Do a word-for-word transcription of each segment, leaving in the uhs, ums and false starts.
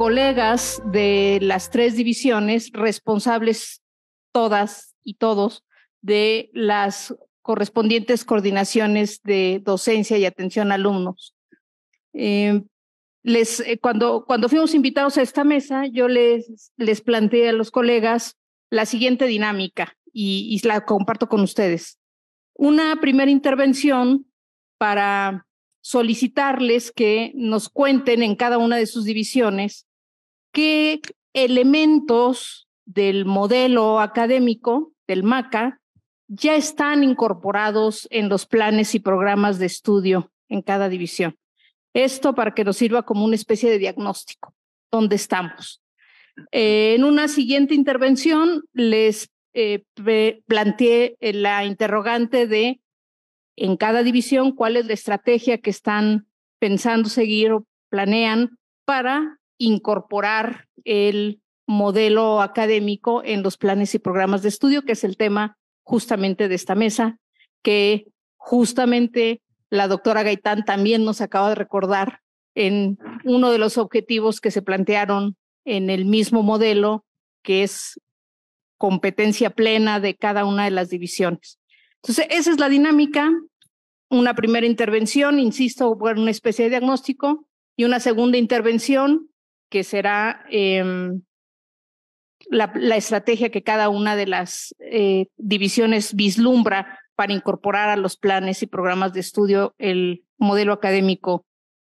colegas de las tres divisiones, responsables todas y todos de las correspondientes coordinaciones de docencia y atención a alumnos. Eh, les, eh, cuando, cuando fuimos invitados a esta mesa, yo les, les planteé a los colegas la siguiente dinámica y, y la comparto con ustedes. Una primera intervención para solicitarles que nos cuenten en cada una de sus divisiones qué elementos del modelo académico del MACA ya están incorporados en los planes y programas de estudio en cada división. Esto para que nos sirva como una especie de diagnóstico. ¿Dónde estamos? Eh, en una siguiente intervención les eh, planteé la interrogante de en cada división cuál es la estrategia que están pensando seguir o planean para incorporar el modelo académico en los planes y programas de estudio, que es el tema justamente de esta mesa, que justamente la doctora Gaitán también nos acaba de recordar en uno de los objetivos que se plantearon en el mismo modelo, que es competencia plena de cada una de las divisiones. Entonces, esa es la dinámica. Una primera intervención, insisto, por una especie de diagnóstico, y una segunda intervención que será eh, la, la estrategia que cada una de las eh, divisiones vislumbra para incorporar a los planes y programas de estudio el modelo académico.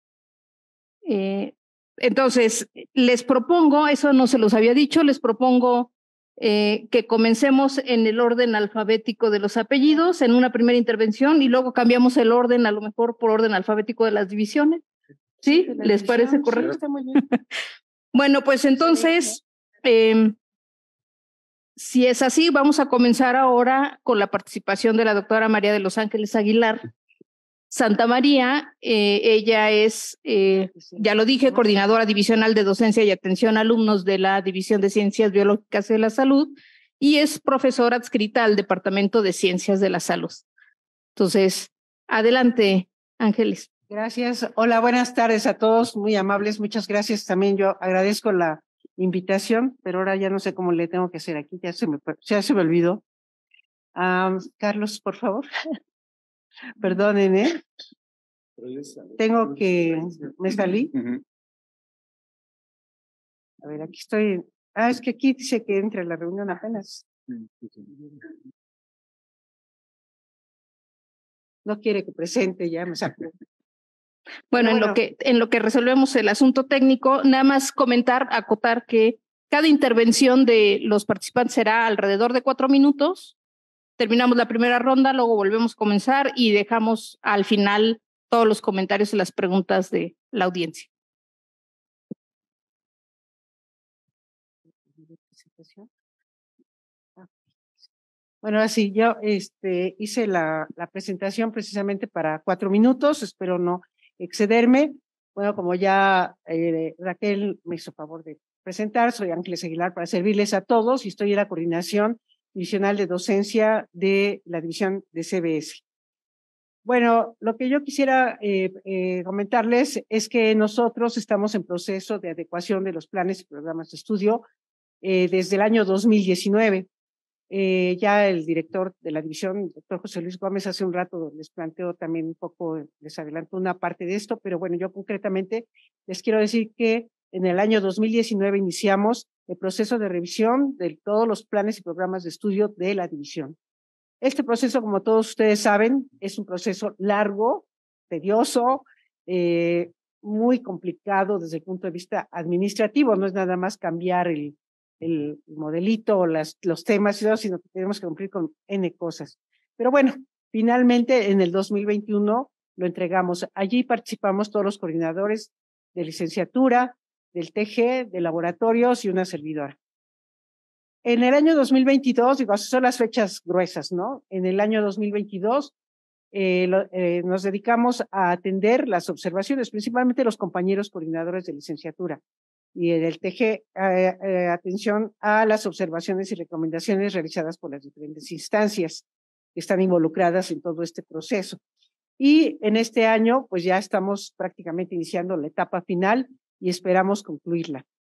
Eh, entonces, les propongo, eso no se los había dicho, les propongo Eh, que comencemos en el orden alfabético de los apellidos en una primera intervención y luego cambiamos el orden, a lo mejor por orden alfabético de las divisiones. ¿Sí? ¿Les división, parece correcto? Sí, está muy bien. Bueno, pues entonces, eh, si es así, vamos a comenzar ahora con la participación de la doctora María de los Ángeles Aguilar Santa María. Eh, ella es, eh, ya lo dije, coordinadora divisional de docencia y atención a alumnos de la División de Ciencias Biológicas de la Salud y es profesora adscrita al Departamento de Ciencias de la Salud. Entonces, adelante, Ángeles. Gracias. Hola, buenas tardes a todos, muy amables, muchas gracias. También yo agradezco la invitación, pero ahora ya no sé cómo le tengo que hacer aquí, ya se me, ya se me olvidó. Um, Carlos, por favor. Perdonen, ¿eh? Tengo que... ¿Me salí? A ver, aquí estoy. Ah, es que aquí dice que entre la reunión apenas. No quiere que presente, ya me saco. Bueno, en, bueno. Lo que, en lo que resolvemos el asunto técnico, nada más comentar, acotar que cada intervención de los participantes será alrededor de cuatro minutos. Terminamos la primera ronda, luego volvemos a comenzar y dejamos al final todos los comentarios y las preguntas de la audiencia. Bueno, así yo este, hice la, la presentación precisamente para cuatro minutos, espero no excederme. Bueno, como ya eh, Raquel me hizo favor de presentar, soy Ángeles Aguilar para servirles a todos y estoy en la coordinación divisional de docencia de la división de C B S. Bueno, lo que yo quisiera eh, eh, comentarles es que nosotros estamos en proceso de adecuación de los planes y programas de estudio eh, desde el año dos mil diecinueve. Eh, ya el director de la división, el doctor José Luis Gómez, hace un rato les planteó también un poco, les adelantó una parte de esto, pero bueno, yo concretamente les quiero decir que en el año dos mil diecinueve iniciamos el proceso de revisión de todos los planes y programas de estudio de la división. Este proceso, como todos ustedes saben, es un proceso largo, tedioso, eh, muy complicado desde el punto de vista administrativo, no es nada más cambiar el, el modelito, las, los temas, sino que tenemos que cumplir con N cosas. Pero bueno, finalmente en el dos mil veintiuno lo entregamos. Allí participamos todos los coordinadores de licenciatura, del T G, de laboratorios y una servidora. En el año dos mil veintidós, digo, son las fechas gruesas, ¿no? En el año dos mil veintidós eh, lo, eh, nos dedicamos a atender las observaciones, principalmente los compañeros coordinadores de licenciatura y el T G, eh, eh, atención a las observaciones y recomendaciones realizadas por las diferentes instancias que están involucradas en todo este proceso. Y en este año, pues ya estamos prácticamente iniciando la etapa final y esperamos concluirla.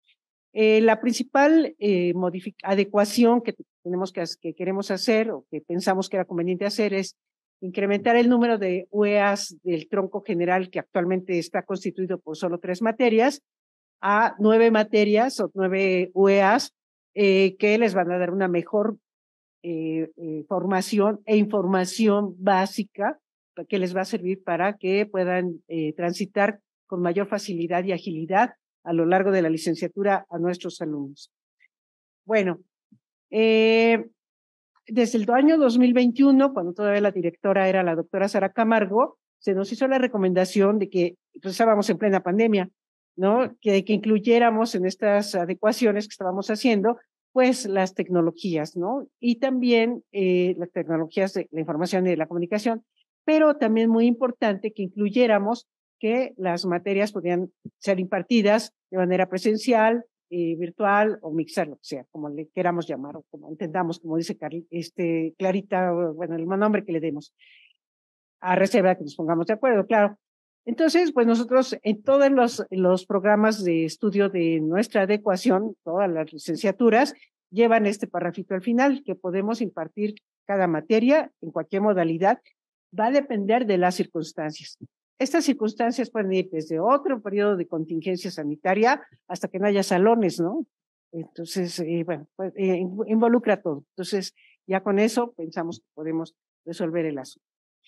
Eh, la principal eh, adecuación que tenemos que, que queremos hacer o que pensamos que era conveniente hacer es incrementar el número de U E As del tronco general, que actualmente está constituido por solo tres materias, a nueve materias o nueve U E As eh, que les van a dar una mejor eh, eh, formación e información básica que les va a servir para que puedan eh, transitar con mayor facilidad y agilidad a lo largo de la licenciatura a nuestros alumnos. Bueno, eh, desde el año dos mil veintiuno, cuando todavía la directora era la doctora Sara Camargo, se nos hizo la recomendación de que, pues estábamos en plena pandemia, ¿no? Que, que incluyéramos en estas adecuaciones que estábamos haciendo, pues las tecnologías, ¿no? Y también eh, las tecnologías de la información y de la comunicación, pero también muy importante que incluyéramos que las materias podían ser impartidas de manera presencial, eh, virtual o mixar, lo que sea, como le queramos llamar o como entendamos, como dice Carl, este, Clarita, bueno, el nombre que le demos, a reserva que nos pongamos de acuerdo, claro. Entonces, pues nosotros en todos los, los programas de estudio de nuestra adecuación, todas las licenciaturas, llevan este parrafito al final, que podemos impartir cada materia en cualquier modalidad, va a depender de las circunstancias. Estas circunstancias pueden ir desde otro periodo de contingencia sanitaria hasta que no haya salones, ¿no? Entonces, eh, bueno, pues, eh, involucra todo. Entonces, ya con eso pensamos que podemos resolver el asunto.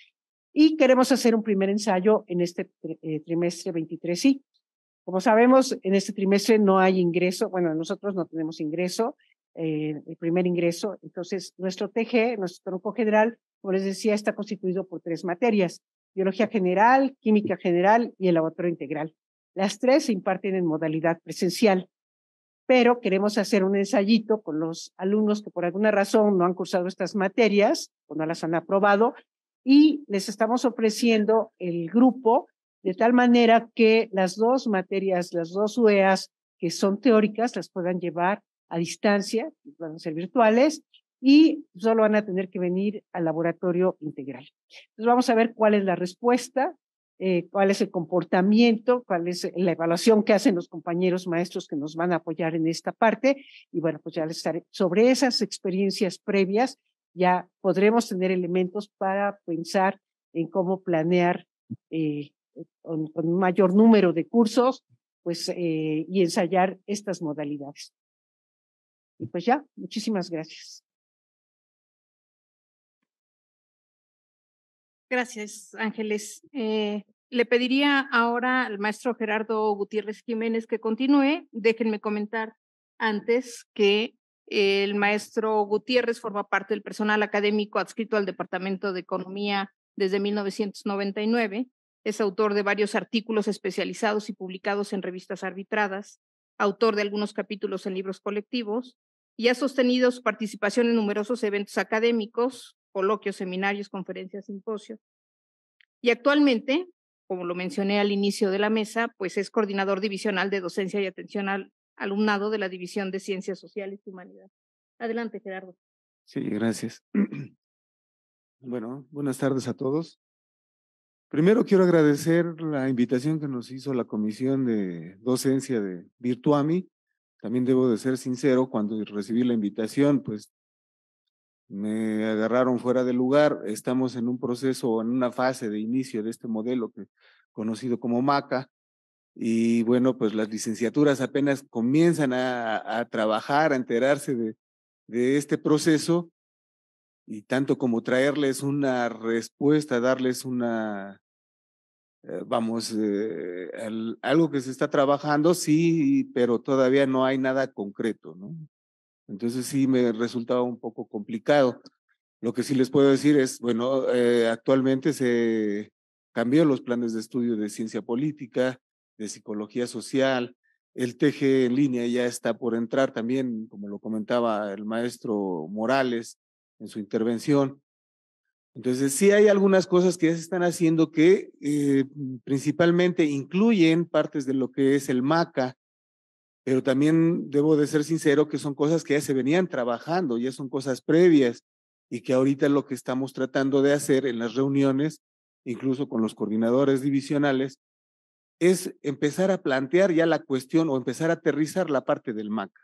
Y queremos hacer un primer ensayo en este eh, trimestre veintitrés, sí. Como sabemos, en este trimestre no hay ingreso, bueno, nosotros no tenemos ingreso, eh, el primer ingreso, entonces nuestro T G, nuestro tronco general, como les decía, está constituido por tres materias, biología general, química general y el laboratorio integral. Las tres se imparten en modalidad presencial, pero queremos hacer un ensayito con los alumnos que por alguna razón no han cursado estas materias o no las han aprobado, y les estamos ofreciendo el grupo de tal manera que las dos materias, las dos U E As que son teóricas, las puedan llevar a distancia, van a ser virtuales, y solo van a tener que venir al laboratorio integral. Entonces vamos a ver cuál es la respuesta, eh, cuál es el comportamiento, cuál es la evaluación que hacen los compañeros maestros que nos van a apoyar en esta parte, y bueno, pues ya les estaré sobre esas experiencias previas, ya podremos tener elementos para pensar en cómo planear eh, con, con un mayor número de cursos, pues, eh, y ensayar estas modalidades. Y pues ya, muchísimas gracias. Gracias, Ángeles. Eh, le pediría ahora al maestro Gerardo Gutiérrez Jiménez que continúe. Déjenme comentar antes que el maestro Gutiérrez forma parte del personal académico adscrito al Departamento de Economía desde mil novecientos noventa y nueve. Es autor de varios artículos especializados y publicados en revistas arbitradas, autor de algunos capítulos en libros colectivos, y ha sostenido su participación en numerosos eventos académicos, coloquios, seminarios, conferencias, simposios. Y actualmente, como lo mencioné al inicio de la mesa, pues es coordinador divisional de docencia y atención al alumnado de la División de Ciencias Sociales y Humanidades. Adelante, Gerardo. Sí, gracias. Bueno, buenas tardes a todos. Primero quiero agradecer la invitación que nos hizo la Comisión de Docencia de Virtuami. También debo de ser sincero, cuando recibí la invitación, pues me agarraron fuera de lugar. Estamos en un proceso, en una fase de inicio de este modelo que, conocido como MACA, y bueno, pues las licenciaturas apenas comienzan a, a trabajar, a enterarse de, de este proceso, y tanto como traerles una respuesta, darles una, eh, vamos, eh, el, algo que se está trabajando, sí, pero todavía no hay nada concreto, ¿no? Entonces sí me resultaba un poco complicado. Lo que sí les puedo decir es, bueno, eh, actualmente se cambió los planes de estudio de ciencia política, de psicología social, el T G en línea ya está por entrar también, como lo comentaba el maestro Morales en su intervención. Entonces sí hay algunas cosas que ya se están haciendo que eh, principalmente incluyen partes de lo que es el MACA, pero también debo de ser sincero que son cosas que ya se venían trabajando, ya son cosas previas, y que ahorita lo que estamos tratando de hacer en las reuniones, incluso con los coordinadores divisionales, es empezar a plantear ya la cuestión o empezar a aterrizar la parte del MACA.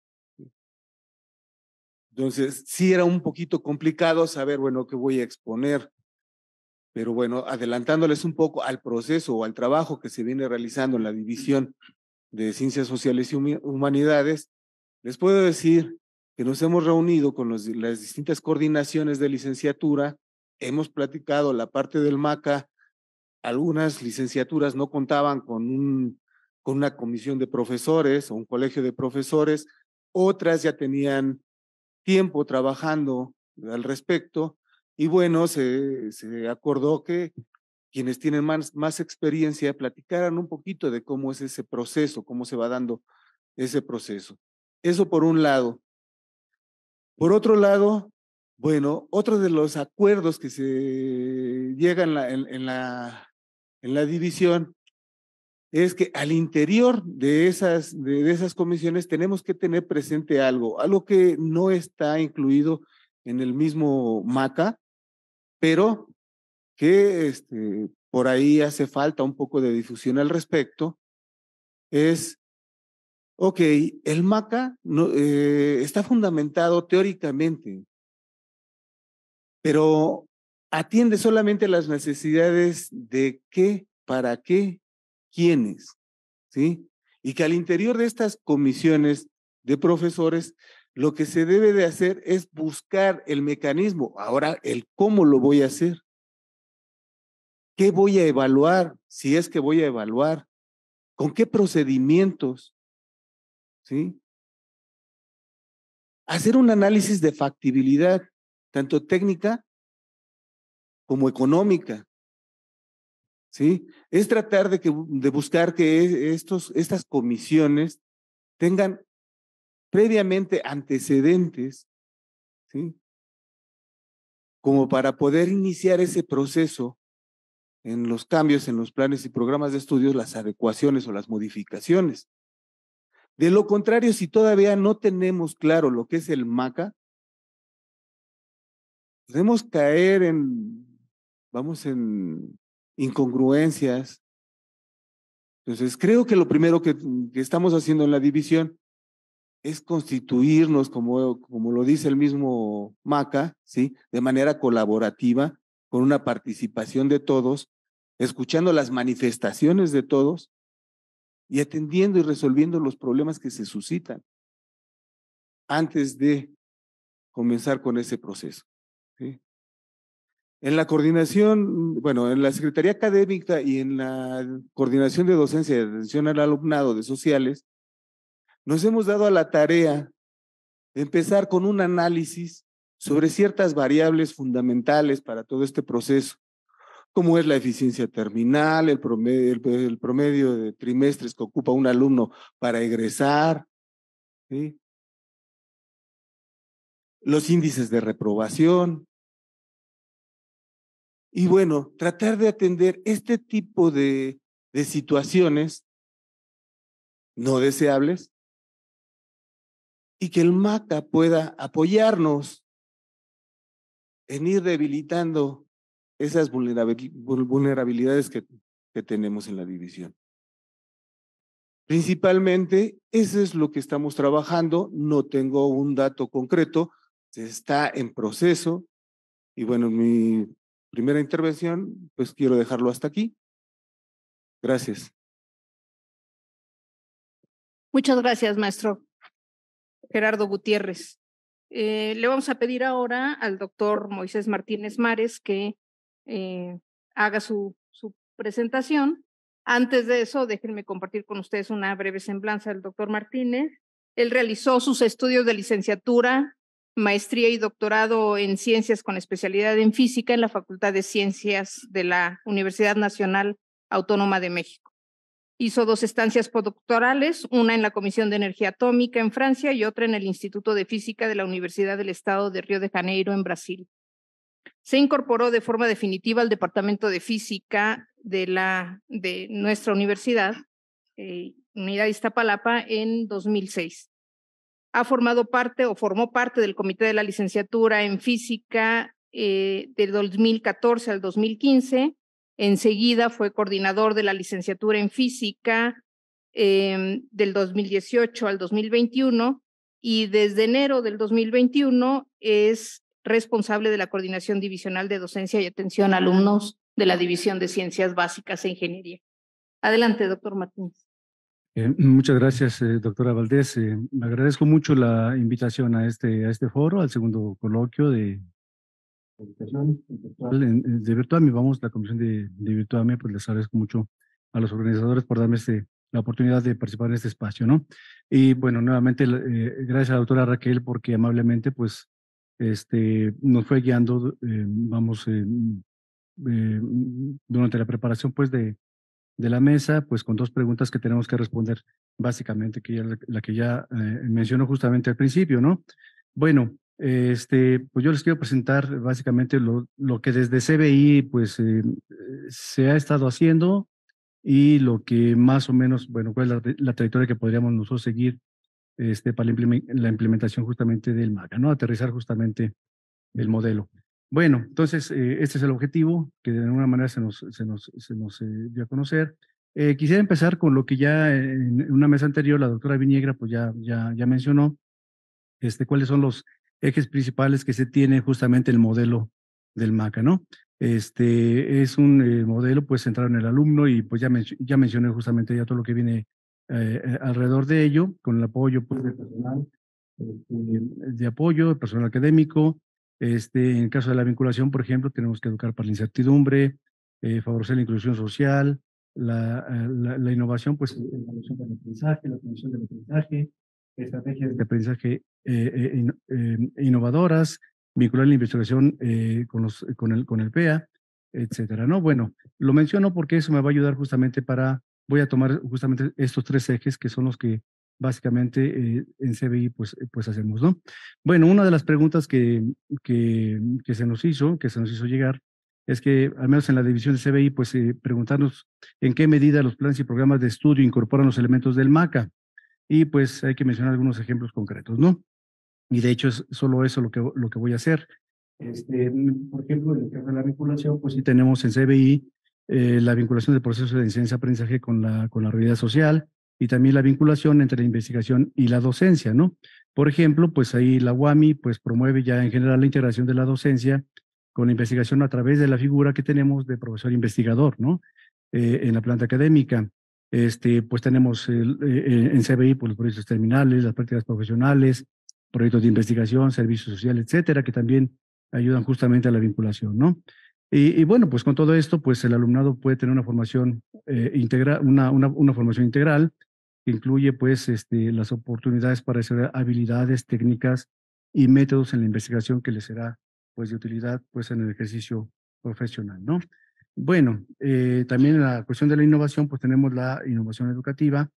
Entonces, sí era un poquito complicado saber, bueno, qué voy a exponer, pero bueno, adelantándoles un poco al proceso o al trabajo que se viene realizando en la División de Ciencias Sociales y Humanidades, les puedo decir que nos hemos reunido con los, las distintas coordinaciones de licenciatura, hemos platicado la parte del MACA, algunas licenciaturas no contaban con, un, con una comisión de profesores o un colegio de profesores, otras ya tenían tiempo trabajando al respecto y bueno, se, se acordó que quienes tienen más, más experiencia platicaran un poquito de cómo es ese proceso, cómo se va dando ese proceso. Eso por un lado. Por otro lado, bueno, otro de los acuerdos que se llegan en la, en, en la, en la división es que al interior de esas, de, de esas comisiones tenemos que tener presente algo, algo que no está incluido en el mismo MACA, pero que este, por ahí hace falta un poco de difusión al respecto, es, ok, el MACA no, eh, está fundamentado teóricamente, pero atiende solamente las necesidades de qué, para qué, quiénes, ¿sí? Y que al interior de estas comisiones de profesores, lo que se debe de hacer es buscar el mecanismo. Ahora, el cómo lo voy a hacer. ¿Qué voy a evaluar? Si es que voy a evaluar. ¿Con qué procedimientos? ¿Sí? Hacer un análisis de factibilidad, tanto técnica como económica. ¿Sí? Es tratar de, que, de buscar que estos, estas comisiones tengan previamente antecedentes, ¿sí? Como para poder iniciar ese proceso en los cambios en los planes y programas de estudios, las adecuaciones o las modificaciones. De lo contrario, si todavía no tenemos claro lo que es el MACA, podemos caer en, vamos, en incongruencias. Entonces, creo que lo primero que, que estamos haciendo en la división es constituirnos, como, como lo dice el mismo MACA, ¿sí? De manera colaborativa, con una participación de todos, escuchando las manifestaciones de todos y atendiendo y resolviendo los problemas que se suscitan antes de comenzar con ese proceso, ¿sí? En la coordinación, bueno, en la Secretaría Académica y en la Coordinación de Docencia y Atención al Alumnado de Sociales, nos hemos dado a la tarea de empezar con un análisis sobre ciertas variables fundamentales para todo este proceso, como es la eficiencia terminal, el promedio, el, el promedio de trimestres que ocupa un alumno para egresar, ¿sí? Los índices de reprobación. Y bueno, tratar de atender este tipo de, de situaciones no deseables y que el MACA pueda apoyarnos en ir debilitando esas vulnerabilidades que, que tenemos en la división. Principalmente, eso es lo que estamos trabajando. No tengo un dato concreto, se está en proceso. Y bueno, mi primera intervención, pues quiero dejarlo hasta aquí. Gracias. Muchas gracias, maestro Gerardo Gutiérrez. Eh, le vamos a pedir ahora al doctor Moisés Martínez Mares que eh, haga su, su presentación. Antes de eso, déjenme compartir con ustedes una breve semblanza del doctor Martínez. Él realizó sus estudios de licenciatura, maestría y doctorado en ciencias con especialidad en física en la Facultad de Ciencias de la Universidad Nacional Autónoma de México. Hizo dos estancias postdoctorales, una en la Comisión de Energía Atómica en Francia y otra en el Instituto de Física de la Universidad del Estado de Río de Janeiro en Brasil. Se incorporó de forma definitiva al Departamento de Física de, la, de nuestra universidad, eh, Unidad Iztapalapa, en dos mil seis. Ha formado parte o formó parte del Comité de la Licenciatura en Física eh, del dos mil catorce al dos mil quince Enseguida fue coordinador de la licenciatura en física eh, del dos mil dieciocho al dos mil veintiuno y desde enero del dos mil veintiuno es responsable de la coordinación divisional de docencia y atención a alumnos de la División de Ciencias Básicas e Ingeniería. Adelante, doctor Martínez. Eh, muchas gracias, eh, doctora Valdés. Eh, me agradezco mucho la invitación a este, a este foro, al segundo coloquio de educación virtual de Virtuami. Vamos, la comisión de, de Virtuami, pues les agradezco mucho a los organizadores por darme este, la oportunidad de participar en este espacio, ¿no? Y bueno, nuevamente, eh, gracias a la doctora Raquel porque amablemente, pues, este, nos fue guiando, eh, vamos, eh, eh, durante la preparación, pues, de de la mesa, pues con dos preguntas que tenemos que responder, básicamente, que ya, la, la que ya eh, mencionó justamente al principio, ¿no? Bueno, este, pues yo les quiero presentar básicamente lo, lo que desde C B I, pues, eh, se ha estado haciendo y lo que más o menos, bueno, cuál es la, la trayectoria que podríamos nosotros seguir este, para la, implement, la implementación justamente del MACA, ¿no? Aterrizar justamente el modelo. Bueno, entonces, eh, este es el objetivo que de alguna manera se nos, se nos, se nos eh, dio a conocer. Eh, quisiera empezar con lo que ya en una mesa anterior la doctora Viniegra pues ya, ya, ya mencionó, este, cuáles son los ejes principales que se tiene justamente el modelo del MACA, ¿no? Este es un eh, modelo pues centrado en el alumno y pues ya, men ya mencioné justamente ya todo lo que viene eh, alrededor de ello, con el apoyo pues del personal este, de apoyo, el personal académico. Este, en el caso de la vinculación, por ejemplo, tenemos que educar para la incertidumbre, eh, favorecer la inclusión social, la, la, la innovación, pues la evaluación del aprendizaje, la promoción del aprendizaje, estrategias de aprendizaje eh, eh, eh, innovadoras, vincular la investigación eh, con, los, con, el, con el P E A, etcétera, ¿no? Bueno, lo menciono porque eso me va a ayudar justamente para, voy a tomar justamente estos tres ejes que son los que básicamente eh, en C B I pues, pues hacemos, ¿no? Bueno, una de las preguntas que, que, que se nos hizo, que se nos hizo llegar, es que al menos en la división de C B I, pues eh, preguntarnos en qué medida los planes y programas de estudio incorporan los elementos del MACA. Y pues hay que mencionar algunos ejemplos concretos, ¿no? Y de hecho es solo eso lo que, lo que voy a hacer. Este, por ejemplo, en el caso de la vinculación, pues sí tenemos en C B I eh, la vinculación del proceso de enseñanza-aprendizaje con la, con la realidad social, y también la vinculación entre la investigación y la docencia, ¿no? Por ejemplo, pues ahí la U A M I pues promueve ya en general la integración de la docencia con la investigación a través de la figura que tenemos de profesor investigador, ¿no? Eh, en la planta académica. Este, pues tenemos el, eh, en C B I pues, los proyectos terminales, las prácticas profesionales, proyectos de investigación, servicio social, etcétera, que también ayudan justamente a la vinculación, ¿no? Y, y bueno, pues con todo esto, pues el alumnado puede tener una formación eh, integral, una, una, una formación integral, que incluye pues este, las oportunidades para desarrollar habilidades, técnicas y métodos en la investigación que les será pues de utilidad pues en el ejercicio profesional, ¿no? Bueno, eh, también en la cuestión de la innovación, pues tenemos la innovación educativa.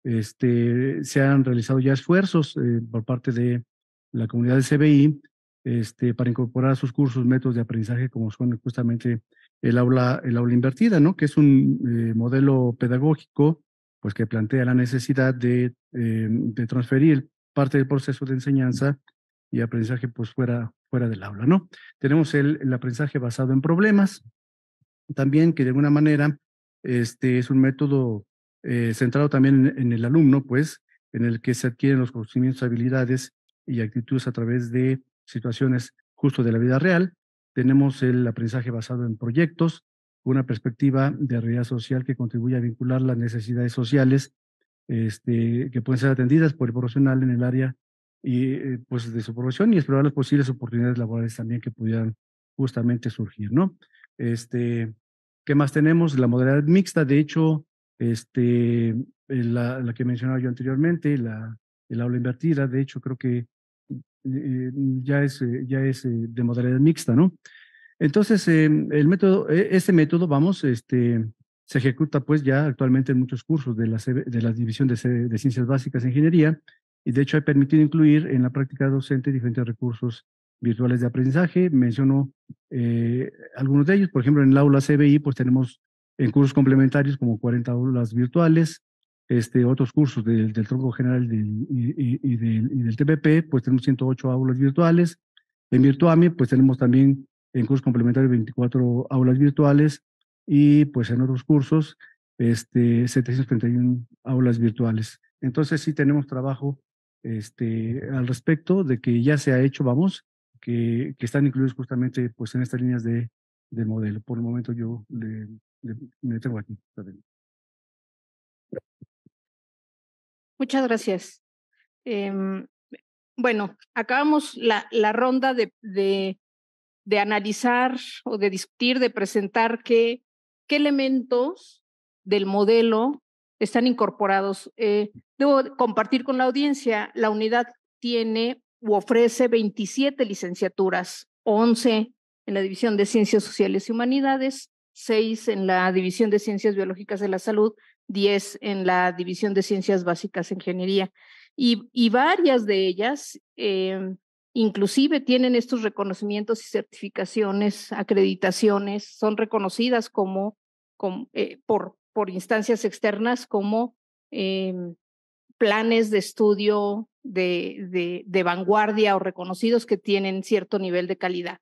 Este, se han realizado ya esfuerzos eh, por parte de la comunidad de C B I este, para incorporar a sus cursos métodos de aprendizaje como son justamente el aula, el aula invertida, ¿no? Que es un eh, modelo pedagógico pues que plantea la necesidad de, eh, de transferir parte del proceso de enseñanza y aprendizaje pues fuera, fuera del aula, ¿no? Tenemos el, el aprendizaje basado en problemas, también que de alguna manera este, es un método eh, centrado también en, en el alumno, pues, en el que se adquieren los conocimientos, habilidades y actitudes a través de situaciones justo de la vida real. Tenemos el aprendizaje basado en proyectos, una perspectiva de realidad social que contribuye a vincular las necesidades sociales este, que pueden ser atendidas por el profesional en el área y, eh, pues, de su profesión y explorar las posibles oportunidades laborales también que pudieran justamente surgir, ¿no? Este, ¿qué más tenemos? La modalidad mixta, de hecho, este, la, la que mencionaba yo anteriormente, la, el aula invertida, de hecho, creo que eh, ya es, ya es eh, de modalidad mixta, ¿no? Entonces, eh, el método, este método, vamos, este, se ejecuta pues ya actualmente en muchos cursos de la, de la División de, de Ciencias Básicas e Ingeniería, y de hecho ha permitido incluir en la práctica docente diferentes recursos virtuales de aprendizaje. Menciono eh, algunos de ellos, por ejemplo, en el aula C B I pues tenemos en cursos complementarios como cuarenta aulas virtuales, este, otros cursos del, del tronco general del, y, y, y, del, y del T P P, pues tenemos ciento ocho aulas virtuales. En Virtuami pues tenemos también en cursos complementarios veinticuatro aulas virtuales. y pues en otros cursos, este, setecientas treinta y una aulas virtuales. Entonces sí tenemos trabajo este, al respecto de que ya se ha hecho, vamos, que, que están incluidos justamente pues en estas líneas de, del modelo. Por el momento yo le, le, me tengo aquí. Muchas gracias. Eh, bueno, acabamos la, la ronda de, de, de analizar o de discutir, de presentar qué, qué elementos del modelo están incorporados. Eh, debo compartir con la audiencia, la unidad tiene u ofrece veintisiete licenciaturas, once en la División de Ciencias Sociales y Humanidades, seis en la División de Ciencias Biológicas de la Salud, diez en la División de Ciencias Básicas e Ingeniería. Y, y varias de ellas eh, inclusive tienen estos reconocimientos y certificaciones, acreditaciones, son reconocidas como, como eh, por, por instancias externas como eh, planes de estudio de, de, de vanguardia o reconocidos que tienen cierto nivel de calidad.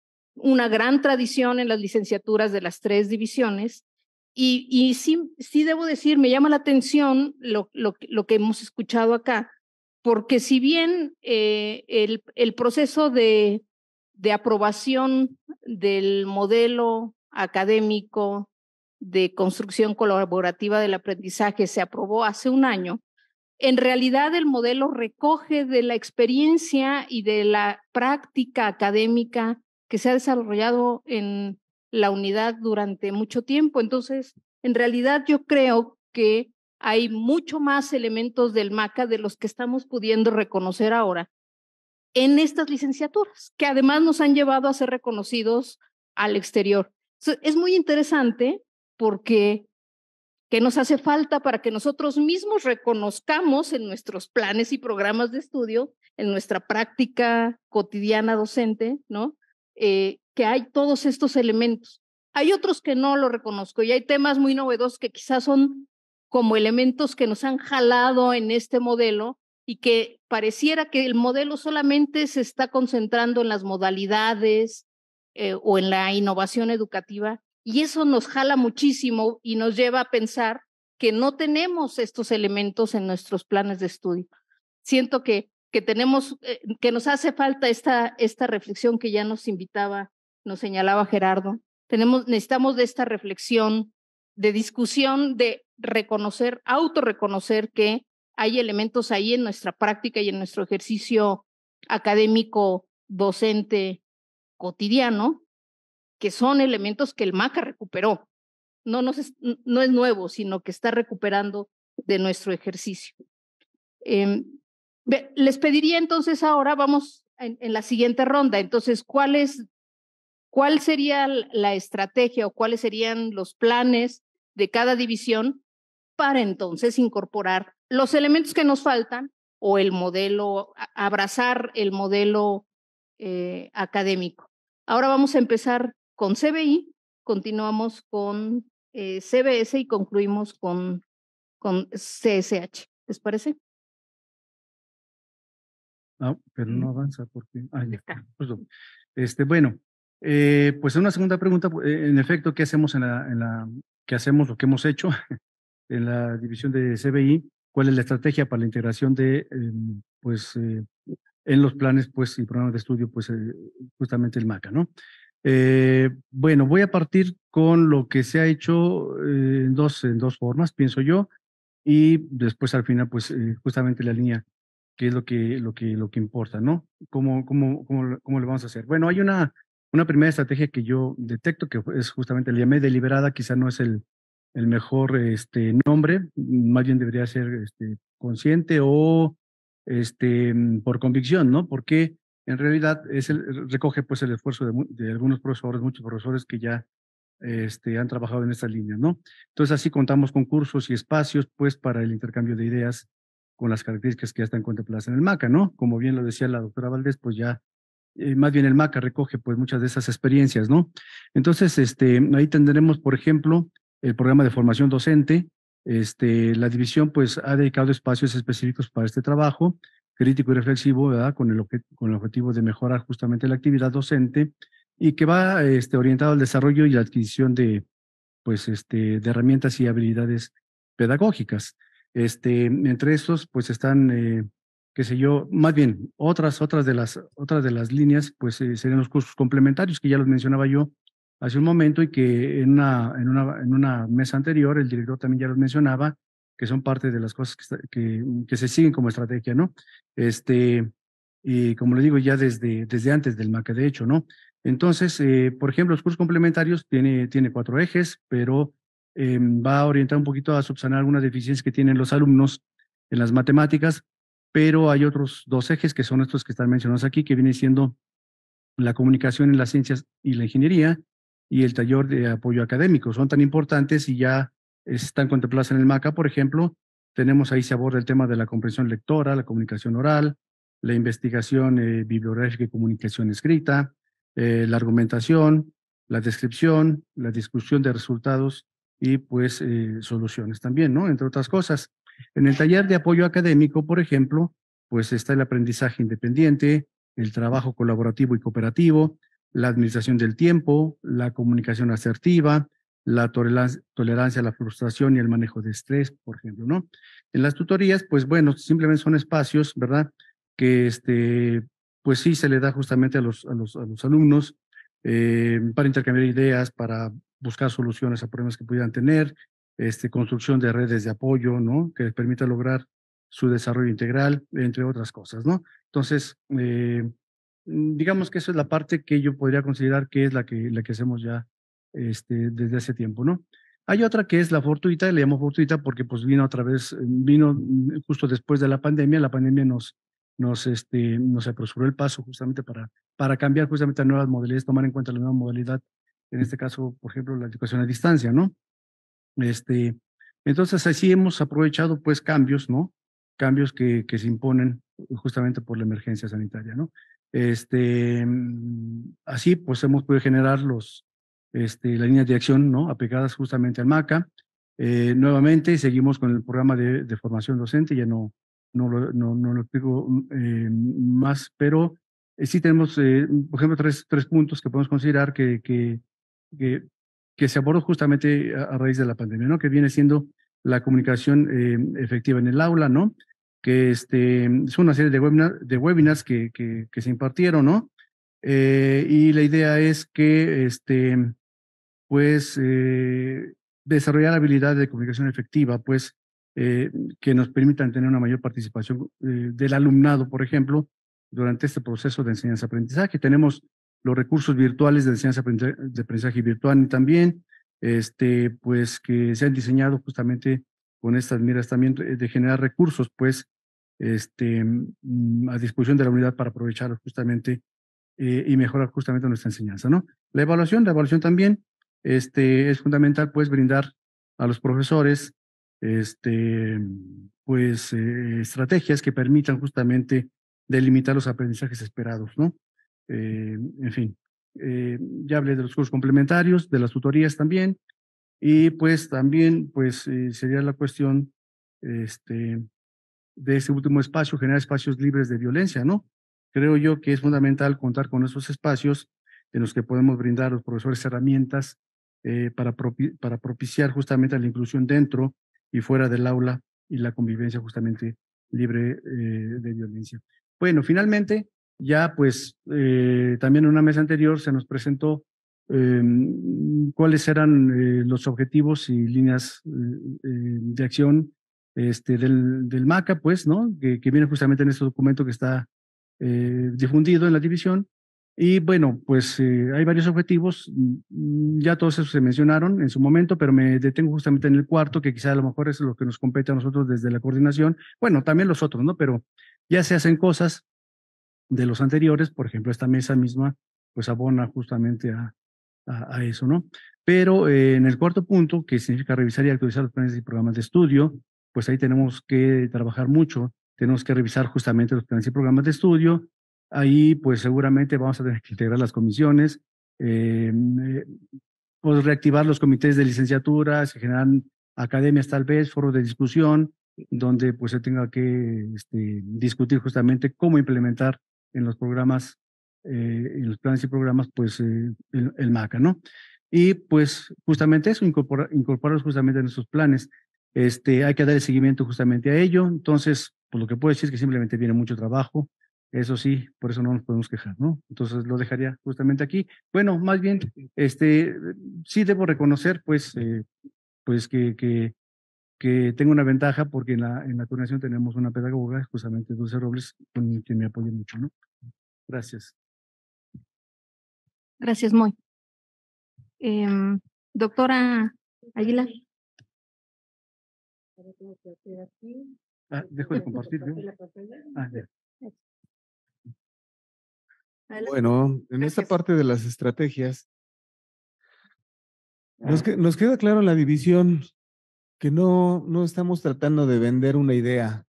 Una gran tradición en las licenciaturas de las tres divisiones y, y sí, sí debo decir, me llama la atención lo, lo, lo que hemos escuchado acá, porque si bien eh, el, el proceso de, de aprobación del modelo académico de construcción colaborativa del aprendizaje se aprobó hace un año, en realidad el modelo recoge de la experiencia y de la práctica académica que se ha desarrollado en la unidad durante mucho tiempo. Entonces, en realidad yo creo que hay mucho más elementos del MACA de los que estamos pudiendo reconocer ahora en estas licenciaturas, que además nos han llevado a ser reconocidos al exterior. Entonces, es muy interesante porque ¿qué nos hace falta para que nosotros mismos reconozcamos en nuestros planes y programas de estudio, en nuestra práctica cotidiana docente, ¿no? Eh, que hay todos estos elementos. Hay otros que no lo reconozco y hay temas muy novedosos que quizás son como elementos que nos han jalado en este modelo y que pareciera que el modelo solamente se está concentrando en las modalidades eh, o en la innovación educativa. Y eso nos jala muchísimo y nos lleva a pensar que no tenemos estos elementos en nuestros planes de estudio. Siento que, que tenemos, eh, que nos hace falta esta, esta reflexión que ya nos invitaba, nos señalaba Gerardo. Tenemos, necesitamos de esta reflexión, de discusión, de reconocer, autorreconocer que hay elementos ahí en nuestra práctica y en nuestro ejercicio académico, docente, cotidiano, que son elementos que el MACA recuperó. No, no, es, no es nuevo, sino que está recuperando de nuestro ejercicio. Eh, les pediría entonces ahora, vamos en, en la siguiente ronda, entonces, ¿cuál, es, ¿cuál sería la estrategia o cuáles serían los planes de cada división para entonces incorporar los elementos que nos faltan o el modelo, abrazar el modelo eh, académico? Ahora vamos a empezar con C B I, continuamos con eh, C B S y concluimos con, con C S H. ¿Les parece? Ah, pero no avanza porque... Ah, ya está. Este, bueno, eh, pues una segunda pregunta, en efecto, ¿qué hacemos en la, en la, qué hacemos, lo que hemos hecho en la división de C B I? ¿Cuál es la estrategia para la integración de, eh, pues, eh, en los planes, pues, y programas de estudio, pues, eh, justamente el MACA, ¿no? Eh, bueno, voy a partir con lo que se ha hecho eh, en, dos, en dos formas, pienso yo, y después al final, pues, eh, justamente la línea, que es lo que, lo que, lo que importa, ¿no? ¿Cómo, cómo, cómo, cómo lo vamos a hacer? Bueno, hay una, una primera estrategia que yo detecto, que es justamente el llamé deliberada, quizá no es el, el mejor este, nombre, más bien debería ser este, consciente o este, por convicción, ¿no? Porque en realidad es el, recoge pues el esfuerzo de, de algunos profesores, muchos profesores que ya este, han trabajado en esta línea, ¿no? Entonces así contamos con cursos y espacios pues para el intercambio de ideas con las características que ya están contempladas en el MACA, ¿no? Como bien lo decía la doctora Valdés, pues ya eh, más bien el MACA recoge pues muchas de esas experiencias, ¿no? Entonces, este, ahí tendremos, por ejemplo, el programa de formación docente. Este, la división pues ha dedicado espacios específicos para este trabajo crítico y reflexivo, ¿verdad? Con el, con el objetivo de mejorar justamente la actividad docente y que va este, orientado al desarrollo y la adquisición de, pues, este, de herramientas y habilidades pedagógicas. Este, entre estos, pues, están, eh, qué sé yo, más bien, otras, otras de las, otras de las líneas, pues, eh, serían los cursos complementarios, que ya los mencionaba yo hace un momento y que en una, en una, en una mesa anterior el director también ya los mencionaba, que son parte de las cosas que, está- que, que se siguen como estrategia, ¿no? Este, y como le digo, ya desde, desde antes del MACA, de hecho, ¿no? Entonces, eh, por ejemplo, los cursos complementarios tiene, tiene cuatro ejes, pero eh, va a orientar un poquito a subsanar algunas deficiencias que tienen los alumnos en las matemáticas, pero hay otros dos ejes que son estos que están mencionados aquí, que viene siendo la comunicación en las ciencias y la ingeniería y el taller de apoyo académico. Son tan importantes y ya están contempladas en el MACA, por ejemplo. Tenemos ahí se aborda el tema de la comprensión lectora, la comunicación oral, la investigación eh, bibliográfica y comunicación escrita, eh, la argumentación, la descripción, la discusión de resultados y pues eh, soluciones también, ¿no? Entre otras cosas. En el taller de apoyo académico, por ejemplo, pues está el aprendizaje independiente, el trabajo colaborativo y cooperativo, la administración del tiempo, la comunicación asertiva, la tolerancia, tolerancia a la frustración y el manejo de estrés, por ejemplo, ¿no? En las tutorías, pues bueno, simplemente son espacios, ¿verdad? Que este, pues sí se le da justamente a los, a los, a los alumnos eh, para intercambiar ideas, para buscar soluciones a problemas que pudieran tener, este, construcción de redes de apoyo, ¿no? Que les permita lograr su desarrollo integral, entre otras cosas, ¿no? Entonces, eh, digamos que eso es la parte que yo podría considerar que es la que, la que hacemos ya este, desde hace tiempo, ¿no? Hay otra que es la fortuita, le llamo fortuita porque pues vino otra vez, vino justo después de la pandemia, la pandemia nos, nos, este, nos apresuró el paso justamente para, para cambiar justamente a nuevas modalidades, tomar en cuenta la nueva modalidad, en este caso, por ejemplo, la educación a distancia, ¿no? Este, entonces, así hemos aprovechado pues cambios, ¿no? Cambios que, que se imponen justamente por la emergencia sanitaria, ¿no? Este, mm, así pues hemos podido generar los, este, las líneas de acción, ¿no? Apegadas justamente al MACA. Eh, nuevamente seguimos con el programa de, de formación docente, ya no, no, lo, no, no lo explico eh, más, pero eh, sí tenemos, eh, por ejemplo, tres, tres puntos que podemos considerar que, que, que que se abordó justamente a, a raíz de la pandemia, ¿no? Que viene siendo la comunicación eh, efectiva en el aula, ¿no? Que este, son una serie de, webinar, de webinars que, que, que se impartieron, ¿no? Eh, y la idea es que, este, pues, eh, desarrollar la habilidad de comunicación efectiva, pues, eh, que nos permitan tener una mayor participación eh, del alumnado, por ejemplo, durante este proceso de enseñanza-aprendizaje. Tenemos los recursos virtuales de enseñanza-aprendizaje de aprendizaje virtual y también, este, pues, que se han diseñado justamente con estas miras también de generar recursos, pues, este, mm, a disposición de la unidad para aprovechar justamente eh, y mejorar justamente nuestra enseñanza, ¿no? La evaluación, la evaluación también este, es fundamental, pues, brindar a los profesores, este, pues, eh, estrategias que permitan justamente delimitar los aprendizajes esperados, ¿no? Eh, en fin, eh, ya hablé de los cursos complementarios, de las tutorías también, y pues también, pues, eh, sería la cuestión, este, de ese último espacio, generar espacios libres de violencia, ¿no? Creo yo que es fundamental contar con esos espacios en los que podemos brindar a los profesores herramientas eh, para, propi para propiciar justamente la inclusión dentro y fuera del aula y la convivencia justamente libre eh, de violencia. Bueno, finalmente, ya pues eh, también en una mesa anterior se nos presentó eh, cuáles eran eh, los objetivos y líneas eh, eh, de acción este, del, del MACA, pues, ¿no? Que, que viene justamente en este documento que está eh, difundido en la división. Y bueno, pues eh, hay varios objetivos, mm, ya todos esos se mencionaron en su momento, pero me detengo justamente en el cuarto, que quizá a lo mejor es lo que nos compete a nosotros desde la coordinación. Bueno, también los otros, ¿no? Pero ya se hacen cosas de los anteriores, por ejemplo, esta mesa misma, pues abona justamente a, a, a eso, ¿no? Pero eh, en el cuarto punto, que significa revisar y actualizar los planes y programas de estudio, pues ahí tenemos que trabajar mucho, tenemos que revisar justamente los planes y programas de estudio, ahí pues seguramente vamos a tener que integrar las comisiones, eh, eh, pues reactivar los comités de licenciatura, se generan academias tal vez, foros de discusión, donde pues se tenga que este, discutir justamente cómo implementar en los programas, eh, en los planes y programas, pues eh, el, el MACA, ¿no? y pues justamente eso, incorporar, incorporarlos justamente en esos planes. Este, hay que dar el seguimiento justamente a ello. Entonces, pues lo que puedo decir es que simplemente viene mucho trabajo. Eso sí, por eso no nos podemos quejar, ¿no? Entonces lo dejaría justamente aquí. Bueno, más bien, este, sí debo reconocer, pues, eh, pues que, que, que tengo una ventaja porque en la, en la coordinación tenemos una pedagoga, justamente Dulce Robles, con quien me apoya mucho, ¿no? Gracias. Gracias, Moy. Eh, doctora Aguilar. Ah, dejo de compartir, ¿no? Ah, ya. Bueno, en esta parte de las estrategias, nos, que, nos queda claro la división que no, no estamos tratando de vender una idea,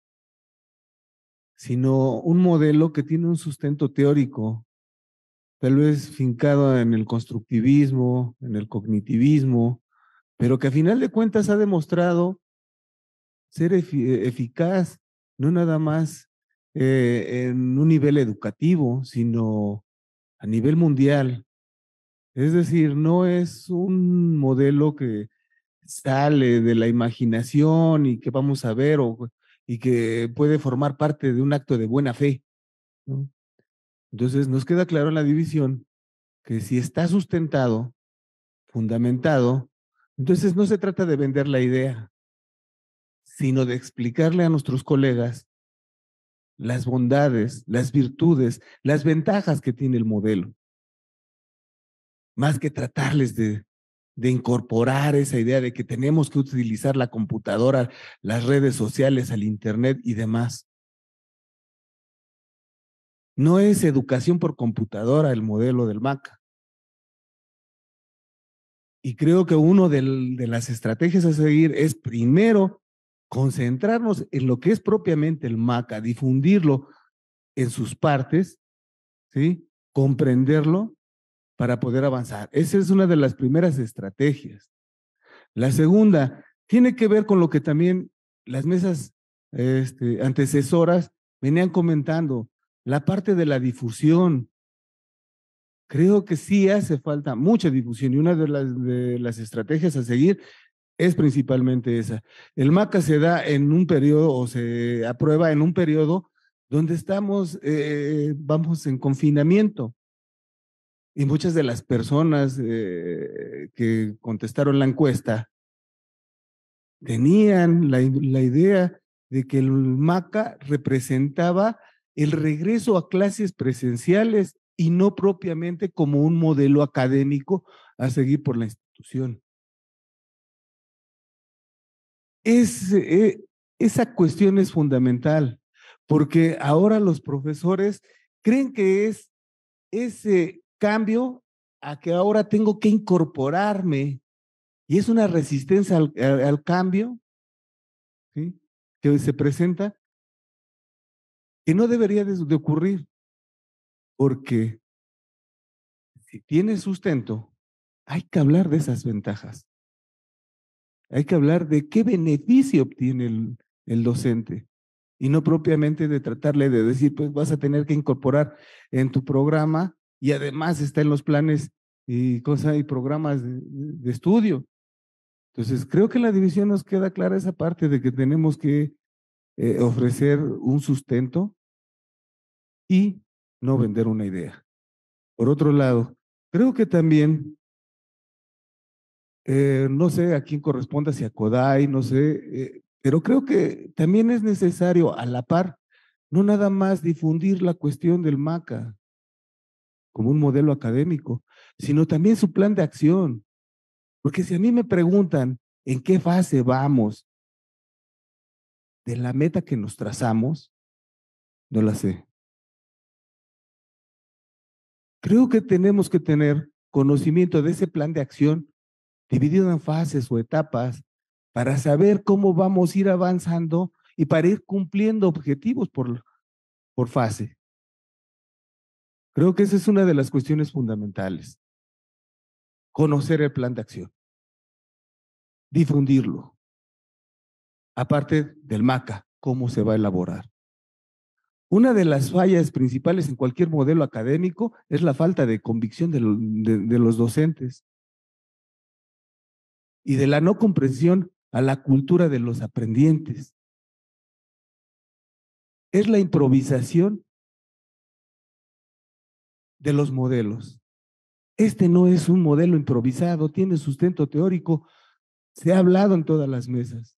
sino un modelo que tiene un sustento teórico, tal vez fincado en el constructivismo, en el cognitivismo, pero que a final de cuentas ha demostrado ser efi- eficaz, no nada más eh, en un nivel educativo, sino a nivel mundial. Es decir, no es un modelo que sale de la imaginación y que vamos a ver o, y que puede formar parte de un acto de buena fe, ¿no? Entonces nos queda claro en la división que si está sustentado, fundamentado, entonces no se trata de vender la idea, sino de explicarle a nuestros colegas las bondades, las virtudes, las ventajas que tiene el modelo, más que tratarles de, de incorporar esa idea de que tenemos que utilizar la computadora, las redes sociales, el internet y demás. No es educación por computadora el modelo del MACA. Y creo que una de, de las estrategias a seguir es primero concentrarnos en lo que es propiamente el MACA, difundirlo en sus partes, ¿sí? Comprenderlo para poder avanzar. Esa es una de las primeras estrategias. La segunda tiene que ver con lo que también las mesas este, antecesoras venían comentando, la parte de la difusión. Creo que sí hace falta mucha difusión y una de las, de las estrategias a seguir es principalmente esa. El MACA se da en un periodo o se aprueba en un periodo donde estamos, eh, vamos en confinamiento. Y muchas de las personas eh, que contestaron la encuesta tenían la, la idea de que el MACA representaba el regreso a clases presenciales y no propiamente como un modelo académico a seguir por la institución. Es, eh, esa cuestión es fundamental, porque ahora los profesores creen que es ese cambio a que ahora tengo que incorporarme y es una resistencia al, al, al cambio, ¿sí? Que se presenta, que no debería de, de ocurrir, porque si tiene sustento, hay que hablar de esas ventajas. Hay que hablar de qué beneficio obtiene el, el docente y no propiamente de tratarle de decir, pues vas a tener que incorporar en tu programa y además está en los planes y cosas y programas de, de estudio. Entonces, creo que en la división nos queda clara esa parte de que tenemos que eh, ofrecer un sustento y no vender una idea. Por otro lado, creo que también, eh, no sé a quién corresponda, si a Kodai, no sé, eh, pero creo que también es necesario a la par, no nada más difundir la cuestión del MACA como un modelo académico, sino también su plan de acción. Porque si a mí me preguntan en qué fase vamos de la meta que nos trazamos, no la sé. Creo que tenemos que tener conocimiento de ese plan de acción dividido en fases o etapas para saber cómo vamos a ir avanzando y para ir cumpliendo objetivos por, por fase. Creo que esa es una de las cuestiones fundamentales. Conocer el plan de acción, difundirlo, aparte del MACA, cómo se va a elaborar. Una de las fallas principales en cualquier modelo académico es la falta de convicción de, lo, de, de los docentes. y de la no comprensión a la cultura de los aprendientes. Es la improvisación de los modelos. Este no es un modelo improvisado, tiene sustento teórico, se ha hablado en todas las mesas.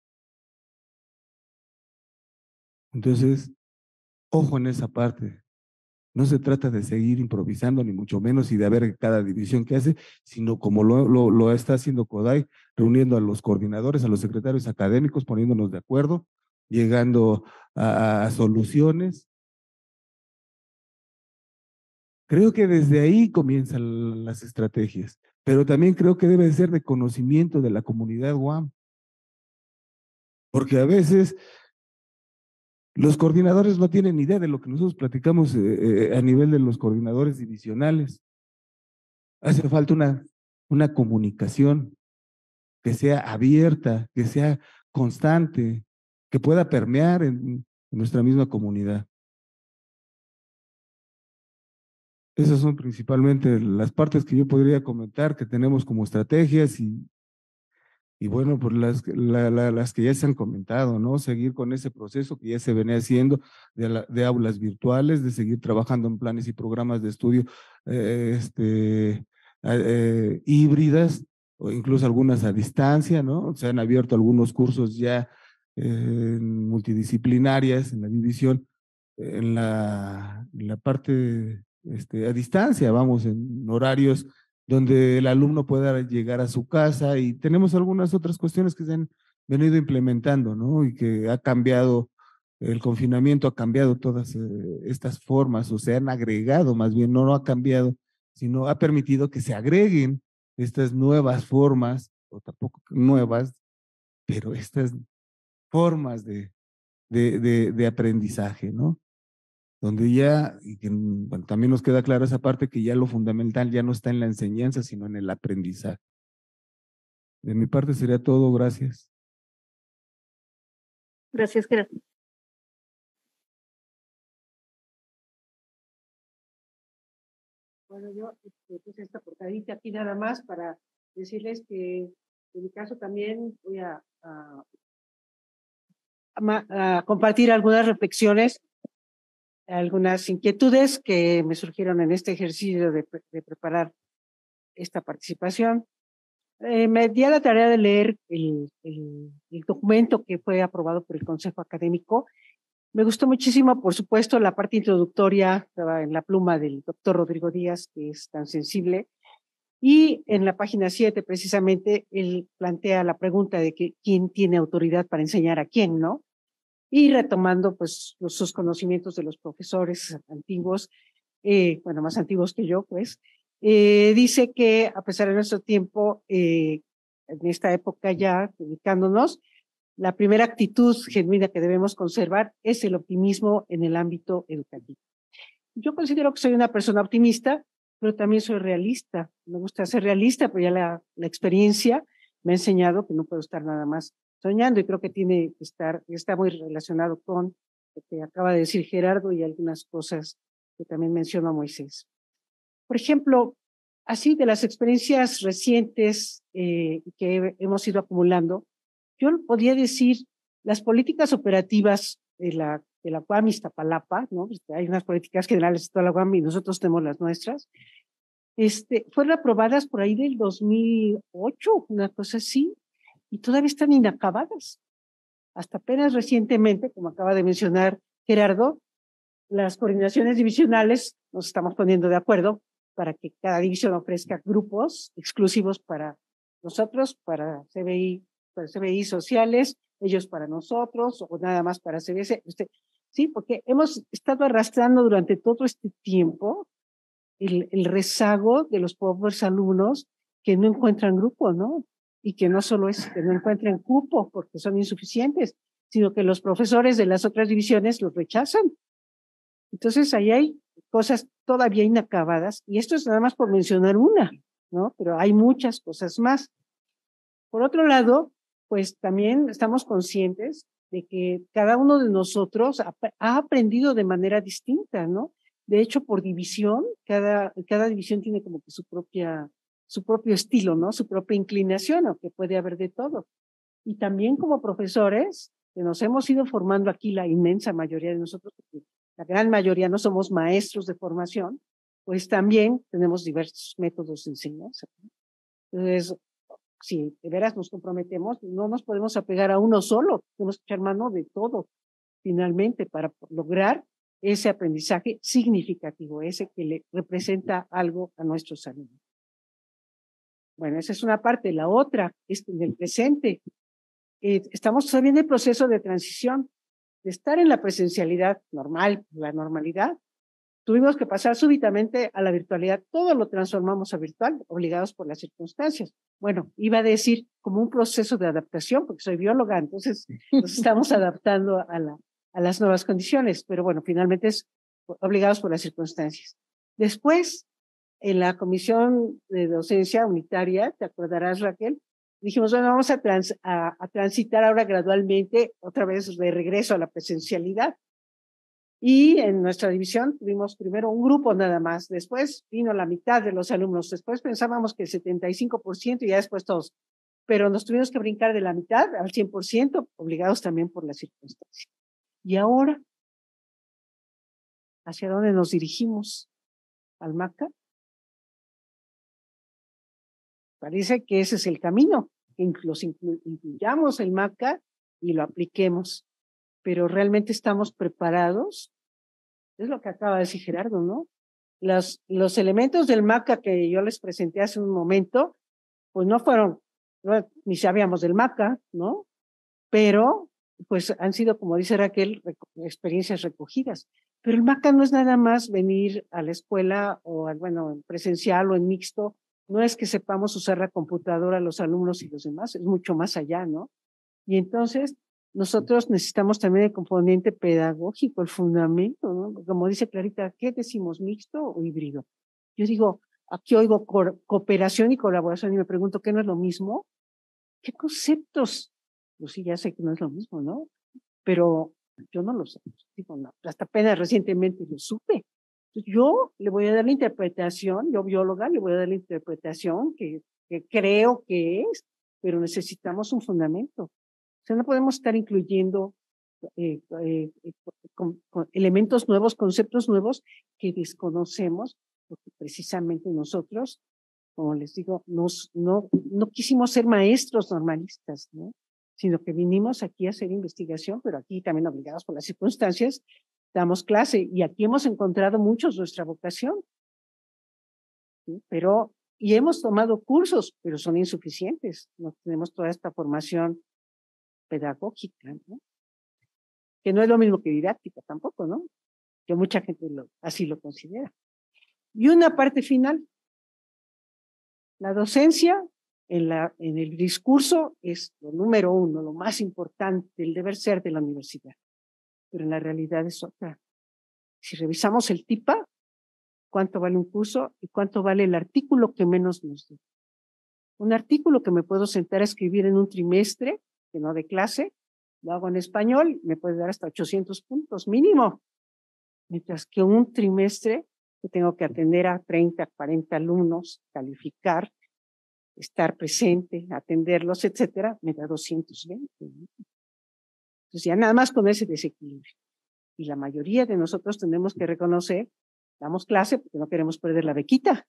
Entonces, ojo en esa parte. No se trata de seguir improvisando, ni mucho menos, y de ver cada división que hace, sino como lo, lo, lo está haciendo CODAI, reuniendo a los coordinadores, a los secretarios académicos, poniéndonos de acuerdo, llegando a, a soluciones. Creo que desde ahí comienzan las estrategias, pero también creo que debe ser de conocimiento de la comunidad U A M, porque a veces los coordinadores no tienen idea de lo que nosotros platicamos eh, eh, a nivel de los coordinadores divisionales. Hace falta una, una comunicación que sea abierta, que sea constante, que pueda permear en, en nuestra misma comunidad. Esas son principalmente las partes que yo podría comentar que tenemos como estrategias y, y bueno, pues las, la, la, las que ya se han comentado, ¿no? Seguir con ese proceso que ya se venía haciendo de, la, de aulas virtuales, de seguir trabajando en planes y programas de estudio eh, este, eh, híbridas, o incluso algunas a distancia, ¿no? Se han abierto algunos cursos ya eh, multidisciplinarias en la división, en la, en la parte este, a distancia, vamos, en horarios donde el alumno pueda llegar a su casa, y tenemos algunas otras cuestiones que se han venido implementando, ¿no? Y que ha cambiado, el confinamiento ha cambiado todas eh, estas formas, o se han agregado, más bien, no, no ha cambiado, sino ha permitido que se agreguen estas nuevas formas, o tampoco nuevas, pero estas formas de, de, de, de aprendizaje, ¿no? Donde ya, y que, bueno, también nos queda clara esa parte, que ya lo fundamental ya no está en la enseñanza, sino en el aprendizaje. De mi parte sería todo, gracias. Gracias, Gerardo. Bueno, yo este, puse esta portadita aquí nada más para decirles que en mi caso también voy a, a, a, a compartir algunas reflexiones, algunas inquietudes que me surgieron en este ejercicio de, de preparar esta participación. Eh, me di a la tarea de leer el, el, el documento que fue aprobado por el Consejo Académico. Me gustó muchísimo, por supuesto, la parte introductoria, estaba en la pluma del doctor Rodrigo Díaz, que es tan sensible, y en la página siete, precisamente, él plantea la pregunta de que quién tiene autoridad para enseñar a quién, ¿no? Y retomando, pues, los, sus conocimientos de los profesores antiguos, eh, bueno, más antiguos que yo, pues, eh, dice que a pesar de nuestro tiempo, eh, en esta época ya, dedicándonos, la primera actitud genuina que debemos conservar es el optimismo en el ámbito educativo. Yo considero que soy una persona optimista, pero también soy realista. Me gusta ser realista, pero ya la, la experiencia me ha enseñado que no puedo estar nada más soñando, y creo que tiene que estar, está muy relacionado con lo que acaba de decir Gerardo y algunas cosas que también menciona Moisés. Por ejemplo, así de las experiencias recientes eh, que hemos ido acumulando, yo podría decir las políticas operativas de la, de la U A M Iztapalapa, ¿no? Hay unas políticas generales de toda la U A M y nosotros tenemos las nuestras, este, fueron aprobadas por ahí del dos mil ocho, una cosa así, y todavía están inacabadas. Hasta apenas recientemente, como acaba de mencionar Gerardo, las coordinaciones divisionales nos estamos poniendo de acuerdo para que cada división ofrezca grupos exclusivos para nosotros, para C B I, para C B I sociales, ellos para nosotros, o nada más para C B S. Usted, sí, porque hemos estado arrastrando durante todo este tiempo el, el rezago de los pobres alumnos que no encuentran grupo, ¿no? Y que no solo es que no encuentren cupo porque son insuficientes, sino que los profesores de las otras divisiones los rechazan. Entonces, ahí hay cosas todavía inacabadas, y esto es nada más por mencionar una, ¿no? Pero hay muchas cosas más. Por otro lado, pues también estamos conscientes de que cada uno de nosotros ha, ha aprendido de manera distinta, ¿no? De hecho, por división, cada, cada división tiene como que su propia, su propio estilo, ¿no? Su propia inclinación, aunque puede haber de todo. Y también como profesores, que nos hemos ido formando aquí, la inmensa mayoría de nosotros, porque la gran mayoría no somos maestros de formación, pues también tenemos diversos métodos de enseñanza, ¿no? Entonces, si de veras nos comprometemos, no nos podemos apegar a uno solo, tenemos que echar mano de todo, finalmente, para lograr ese aprendizaje significativo, ese que le representa algo a nuestros alumnos. Bueno, esa es una parte. La otra es en el presente. Eh, estamos todavía en el proceso de transición, de estar en la presencialidad normal, la normalidad. Tuvimos que pasar súbitamente a la virtualidad. Todo lo transformamos a virtual, obligados por las circunstancias. Bueno, iba a decir como un proceso de adaptación, porque soy bióloga, entonces nos estamos adaptando a, la, a las nuevas condiciones, pero bueno, finalmente es obligados por las circunstancias. Después, en la comisión de docencia unitaria, te acordarás, Raquel, dijimos, bueno, vamos a, trans, a, a transitar ahora gradualmente, otra vez de regreso a la presencialidad. Y en nuestra división tuvimos primero un grupo nada más, después vino la mitad de los alumnos, después pensábamos que el setenta y cinco por ciento y ya después todos, pero nos tuvimos que brincar de la mitad al cien por ciento, obligados también por las circunstancias. Y ahora, ¿hacia dónde nos dirigimos? ¿Al MACA? Parece que ese es el camino, que los incluyamos el MACA y lo apliquemos, pero realmente estamos preparados. Es lo que acaba de decir Gerardo, ¿no? Los, los elementos del MACA que yo les presenté hace un momento, pues no fueron, no, ni sabíamos del MACA, ¿no? Pero, pues han sido, como dice Raquel, rec experiencias recogidas. Pero el MACA no es nada más venir a la escuela o, al, bueno, en presencial o en mixto. No es que sepamos usar la computadora los alumnos y los demás, es mucho más allá, ¿no? Y entonces, nosotros necesitamos también el componente pedagógico, el fundamento, ¿no? Como dice Clarita, ¿qué decimos, mixto o híbrido? Yo digo, aquí oigo co cooperación y colaboración y me pregunto, ¿qué no es lo mismo? ¿Qué conceptos? Pues sí, ya sé que no es lo mismo, ¿no? Pero yo no lo sé. Digo, no, hasta apenas recientemente lo supe. Yo le voy a dar la interpretación, yo bióloga, le voy a dar la interpretación que, que creo que es, pero necesitamos un fundamento. O sea, no podemos estar incluyendo eh, eh, con, con elementos nuevos, conceptos nuevos que desconocemos, porque precisamente nosotros, como les digo, nos, no, no quisimos ser maestros normalistas, ¿no? Sino que vinimos aquí a hacer investigación, pero aquí también obligados por las circunstancias, damos clase y aquí hemos encontrado muchos nuestra vocación, ¿sí? Pero, y hemos tomado cursos, pero son insuficientes, no tenemos toda esta formación pedagógica, ¿no? Que no es lo mismo que didáctica tampoco, ¿no? Que mucha gente lo, así lo considera. Y una parte final, la docencia en, la, en el discurso es lo número uno, lo más importante, el deber ser de la universidad, pero en la realidad es otra. Si revisamos el TIPA, ¿cuánto vale un curso y cuánto vale el artículo que menos nos da? Un artículo que me puedo sentar a escribir en un trimestre, que no de clase, lo hago en español, me puede dar hasta ochocientos puntos mínimo, mientras que un trimestre que tengo que atender a treinta, cuarenta alumnos, calificar, estar presente, atenderlos, etcétera, me da doscientos veinte. ¿No? Entonces ya nada más con ese desequilibrio. Y la mayoría de nosotros tenemos que reconocer, damos clase porque no queremos perder la bequita,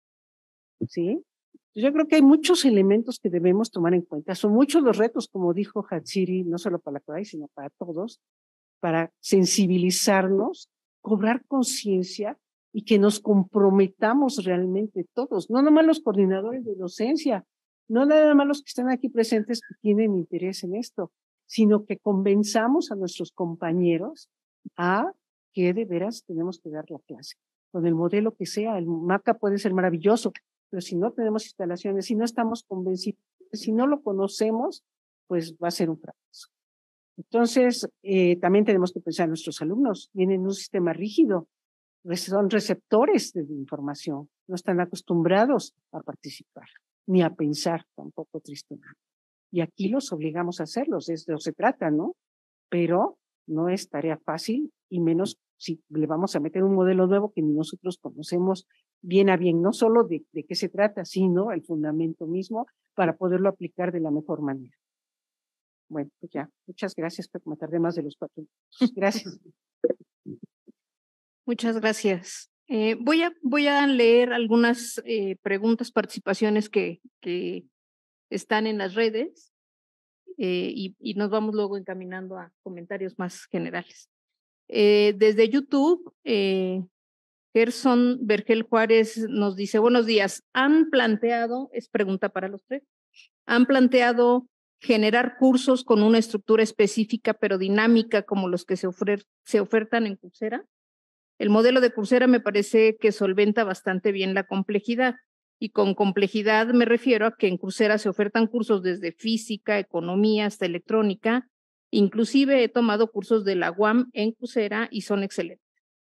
¿sí? Yo creo que hay muchos elementos que debemos tomar en cuenta. Son muchos los retos, como dijo Hatsiri, no solo para la C O A I, sino para todos, para sensibilizarnos, cobrar conciencia y que nos comprometamos realmente todos, no nomás los coordinadores de docencia, no nada más los que están aquí presentes que tienen interés en esto, sino que convenzamos a nuestros compañeros a que de veras tenemos que dar la clase, con el modelo que sea. El MACA puede ser maravilloso, pero si no tenemos instalaciones, si no estamos convencidos, si no lo conocemos, pues va a ser un fracaso. Entonces, eh, también tenemos que pensar en nuestros alumnos, vienen en un sistema rígido, son receptores de información, no están acostumbrados a participar, ni a pensar tampoco, tristemente. Y aquí los obligamos a hacerlos, de eso se trata, ¿no? Pero no es tarea fácil, y menos si le vamos a meter un modelo nuevo que ni nosotros conocemos bien a bien, no solo de, de qué se trata, sino el fundamento mismo para poderlo aplicar de la mejor manera. Bueno, pues ya, muchas gracias, porque me tardé más de los cuatro minutos. Gracias. Muchas gracias. Eh, voy, a, voy a leer algunas eh, preguntas, participaciones que, que están en las redes eh, y, y nos vamos luego encaminando a comentarios más generales. Eh, desde YouTube, eh, Gerson Vergel Juárez nos dice, buenos días, ¿han planteado, es pregunta para los tres, han planteado generar cursos con una estructura específica pero dinámica como los que se, ofre, se ofertan en Coursera? El modelo de Coursera me parece que solventa bastante bien la complejidad, y con complejidad me refiero a que en Coursera se ofertan cursos desde física, economía hasta electrónica. Inclusive he tomado cursos de la U A M en Coursera y son excelentes.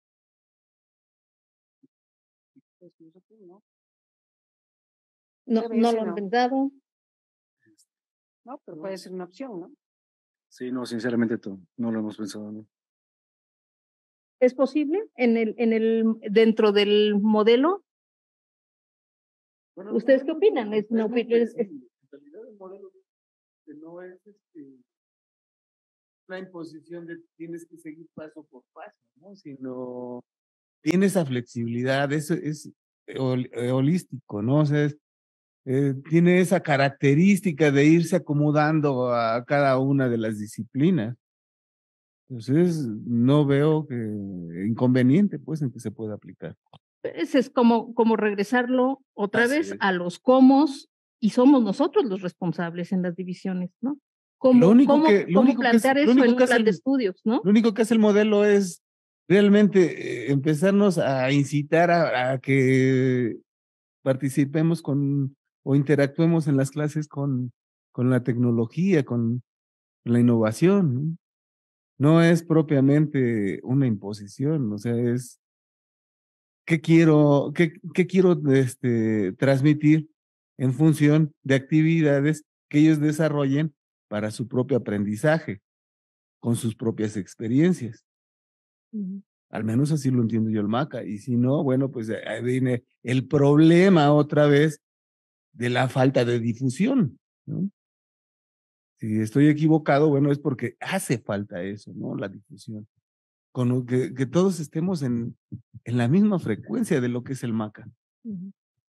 No, no lo han pensado. No, pero puede ser una opción, ¿no? Sí, no, sinceramente no lo hemos pensado, ¿no? ¿Es posible en el, en el, dentro del modelo? Bueno, ¿ustedes qué opinan? Es una opinión. Es, es... En realidad el modelo no es este, una imposición de tienes que seguir paso por paso, ¿no? Sino tiene esa flexibilidad, es, es hol, holístico, ¿no? O sea, es, eh, tiene esa característica de irse acomodando a cada una de las disciplinas. Entonces, no veo que inconveniente, pues, en que se pueda aplicar. Ese es como, como regresarlo otra Así vez es. a los cómo, y somos nosotros los responsables en las divisiones, ¿no? ¿Cómo, lo único cómo, que, lo cómo único plantear que es, eso lo en único un que plan el, de estudios, ¿no? Lo único que hace el modelo es realmente eh, empezarnos a incitar a, a que participemos con o interactuemos en las clases con, con la tecnología, con la innovación, ¿no? No es propiamente una imposición, o sea, es qué quiero, qué, qué quiero este, transmitir en función de actividades que ellos desarrollen para su propio aprendizaje, con sus propias experiencias. Uh-huh. Al menos así lo entiendo yo el MACA. Y si no, bueno, pues ahí viene el problema otra vez de la falta de difusión, ¿no? Si estoy equivocado, bueno, es porque hace falta eso, ¿no? La difusión. Con que, que todos estemos en, en la misma frecuencia de lo que es el MACA. Uh-huh.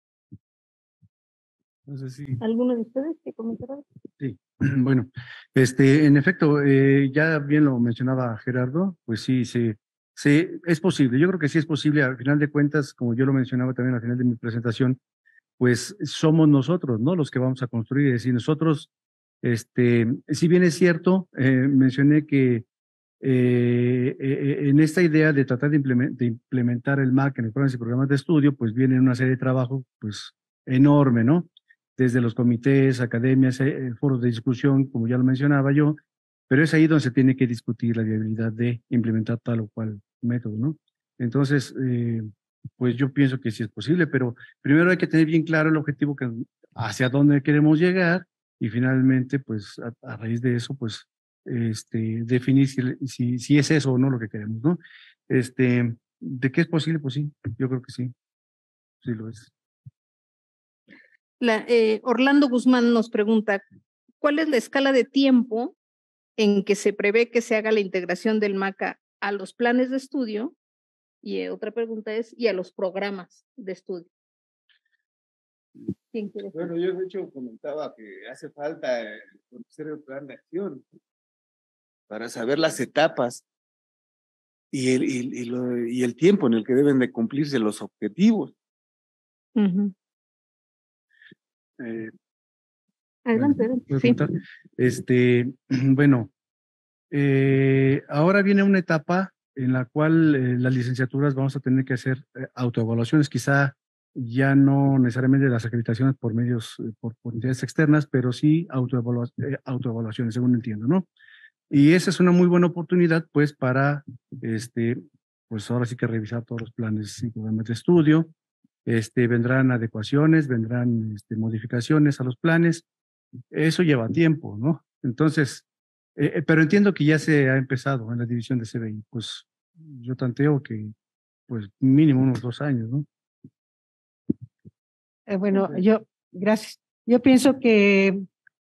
No sé si... ¿Alguno de ustedes que comentará? Sí, bueno, este, en efecto, eh, ya bien lo mencionaba Gerardo, pues sí, sí, sí, es posible. Yo creo que sí es posible. Al final de cuentas, como yo lo mencionaba también al final de mi presentación, pues somos nosotros, ¿no? Los que vamos a construir. Es decir, nosotros, este, si bien es cierto, eh, mencioné que eh, eh, en esta idea de tratar de, implement, de implementar el M A C en los programas y programas de estudio, pues viene una serie de trabajo, pues, enorme, ¿no? Desde los comités, academias, eh, foros de discusión, como ya lo mencionaba yo, pero es ahí donde se tiene que discutir la viabilidad de implementar tal o cual método, ¿no? Entonces, eh, pues yo pienso que sí es posible, pero primero hay que tener bien claro el objetivo que, hacia dónde queremos llegar, y finalmente, pues a, a raíz de eso, pues este, definir si, si, si es eso o no lo que queremos, ¿no? Este, ¿de qué es posible? Pues sí, yo creo que sí, sí lo es. La, eh, Orlando Guzmán nos pregunta, ¿cuál es la escala de tiempo en que se prevé que se haga la integración del MACA a los planes de estudio? Y eh, otra pregunta es, ¿y a los programas de estudio? ¿Quién quiere? Bueno, yo de hecho comentaba que hace falta eh, conocer el plan de acción para saber las etapas y el, y, y, lo, y el tiempo en el que deben de cumplirse los objetivos. Uh-huh. Eh, Adelante, ¿puedo sí. contar? Este, bueno, eh, ahora viene una etapa en la cual eh, las licenciaturas vamos a tener que hacer eh, autoevaluaciones, quizá ya no necesariamente las acreditaciones por medios, eh, por, por entidades externas, pero sí autoevalua eh, autoevaluaciones, según entiendo, ¿no? Y esa es una muy buena oportunidad, pues, para, este, pues ahora sí que revisar todos los planes y programas de estudio. Este, vendrán adecuaciones, vendrán este, modificaciones a los planes. Eso lleva tiempo, ¿no? Entonces, eh, pero entiendo que ya se ha empezado en la división de C B I. Pues yo tanteo que, pues, mínimo unos dos años, ¿no? Eh, bueno, yo, gracias. Yo pienso que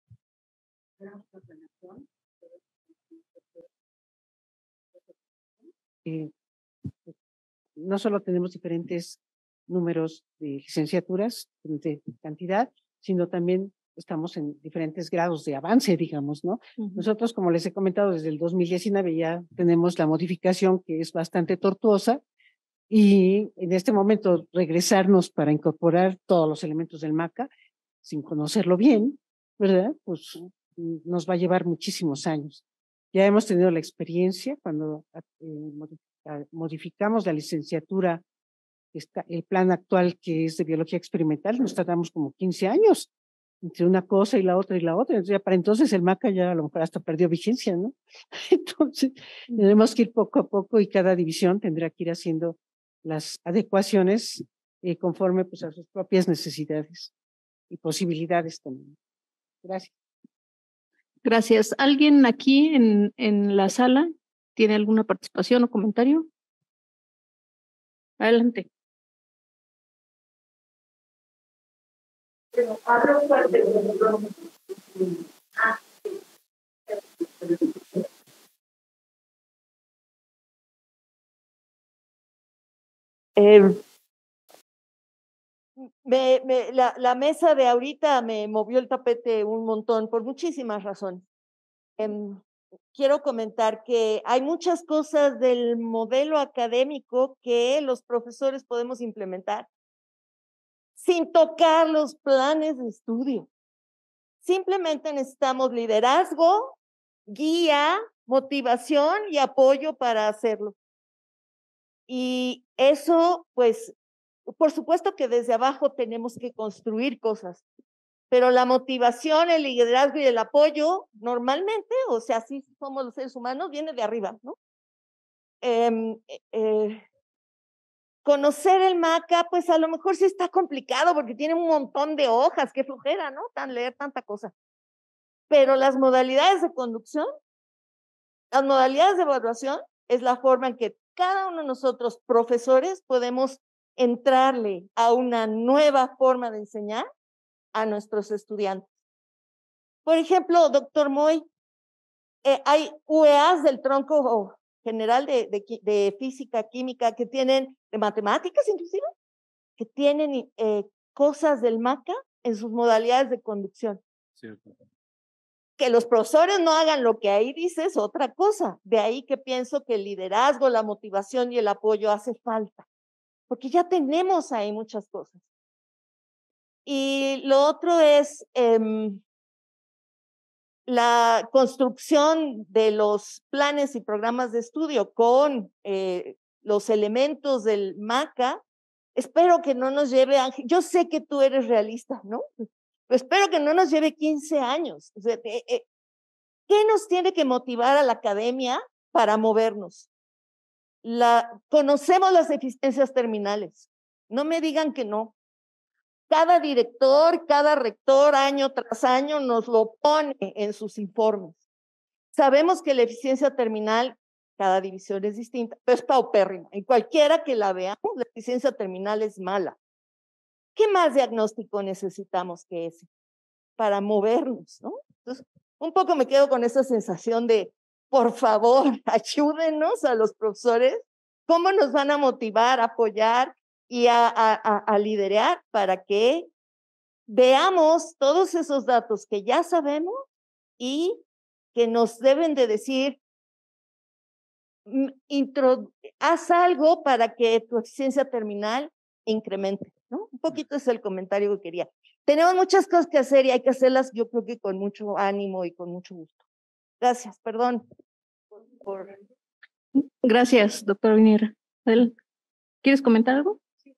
eh, no solo tenemos diferentes números de licenciaturas, de cantidad, sino también estamos en diferentes grados de avance, digamos, ¿no? Uh-huh. Nosotros, como les he comentado, desde el dos mil diecinueve ya tenemos la modificación que es bastante tortuosa y en este momento regresarnos para incorporar todos los elementos del MACA sin conocerlo bien, ¿verdad? Pues nos va a llevar muchísimos años. Ya hemos tenido la experiencia cuando eh, modificamos la licenciatura, está el plan actual que es de biología experimental, nos tardamos como quince años entre una cosa y la otra y la otra. Entonces, ya para entonces el MACA ya a lo mejor hasta perdió vigencia, ¿no? Entonces, tenemos que ir poco a poco y cada división tendrá que ir haciendo las adecuaciones eh, conforme pues, a sus propias necesidades y posibilidades también. Gracias. Gracias. ¿Alguien aquí en, en la sala tiene alguna participación o comentario? Adelante. Eh, me, me, la, la mesa de ahorita me movió el tapete un montón por muchísimas razones. Eh, quiero comentar que hay muchas cosas del modelo académico que los profesores podemos implementar sin tocar los planes de estudio. Simplemente necesitamos liderazgo, guía, motivación y apoyo para hacerlo. Y eso, pues, por supuesto que desde abajo tenemos que construir cosas, pero la motivación, el liderazgo y el apoyo, normalmente, o sea, así somos los seres humanos, viene de arriba, ¿no? Eh, eh, conocer el MACA, pues a lo mejor sí está complicado porque tiene un montón de hojas, qué flojera, ¿no? Tan leer tanta cosa. Pero las modalidades de conducción, las modalidades de evaluación, es la forma en que cada uno de nosotros, profesores, podemos entrarle a una nueva forma de enseñar a nuestros estudiantes. Por ejemplo, doctor Moy, eh, hay U E As del tronco general de, de, de física, química, que tienen, de matemáticas inclusive, que tienen eh, cosas del MACA en sus modalidades de conducción. Cierto. Que los profesores no hagan lo que ahí dice es otra cosa. De ahí que pienso que el liderazgo, la motivación y el apoyo hace falta, porque ya tenemos ahí muchas cosas. Y lo otro es eh, la construcción de los planes y programas de estudio con eh, los elementos del MACA. Espero que no nos lleve, Ángel, yo sé que tú eres realista, ¿no? Pero espero que no nos lleve quince años. O sea, eh, eh, ¿qué nos tiene que motivar a la academia para movernos? La, conocemos las eficiencias terminales. No me digan que no. Cada director, cada rector, año tras año, nos lo pone en sus informes. Sabemos que la eficiencia terminal, cada división es distinta, pero es paupérrima. En cualquiera que la veamos, la eficiencia terminal es mala. ¿Qué más diagnóstico necesitamos que ese para movernos, ¿no? Entonces, un poco me quedo con esa sensación de, por favor, ayúdenos a los profesores. ¿Cómo nos van a motivar, a apoyar y a, a, a, a liderar para que veamos todos esos datos que ya sabemos y que nos deben de decir, intro, haz algo para que tu eficiencia terminal incremente, ¿no? Un poquito es el comentario que quería. Tenemos muchas cosas que hacer y hay que hacerlas, yo creo que con mucho ánimo y con mucho gusto. Gracias, perdón. Por... Gracias, doctora Viniera. ¿Quieres comentar algo? Sí.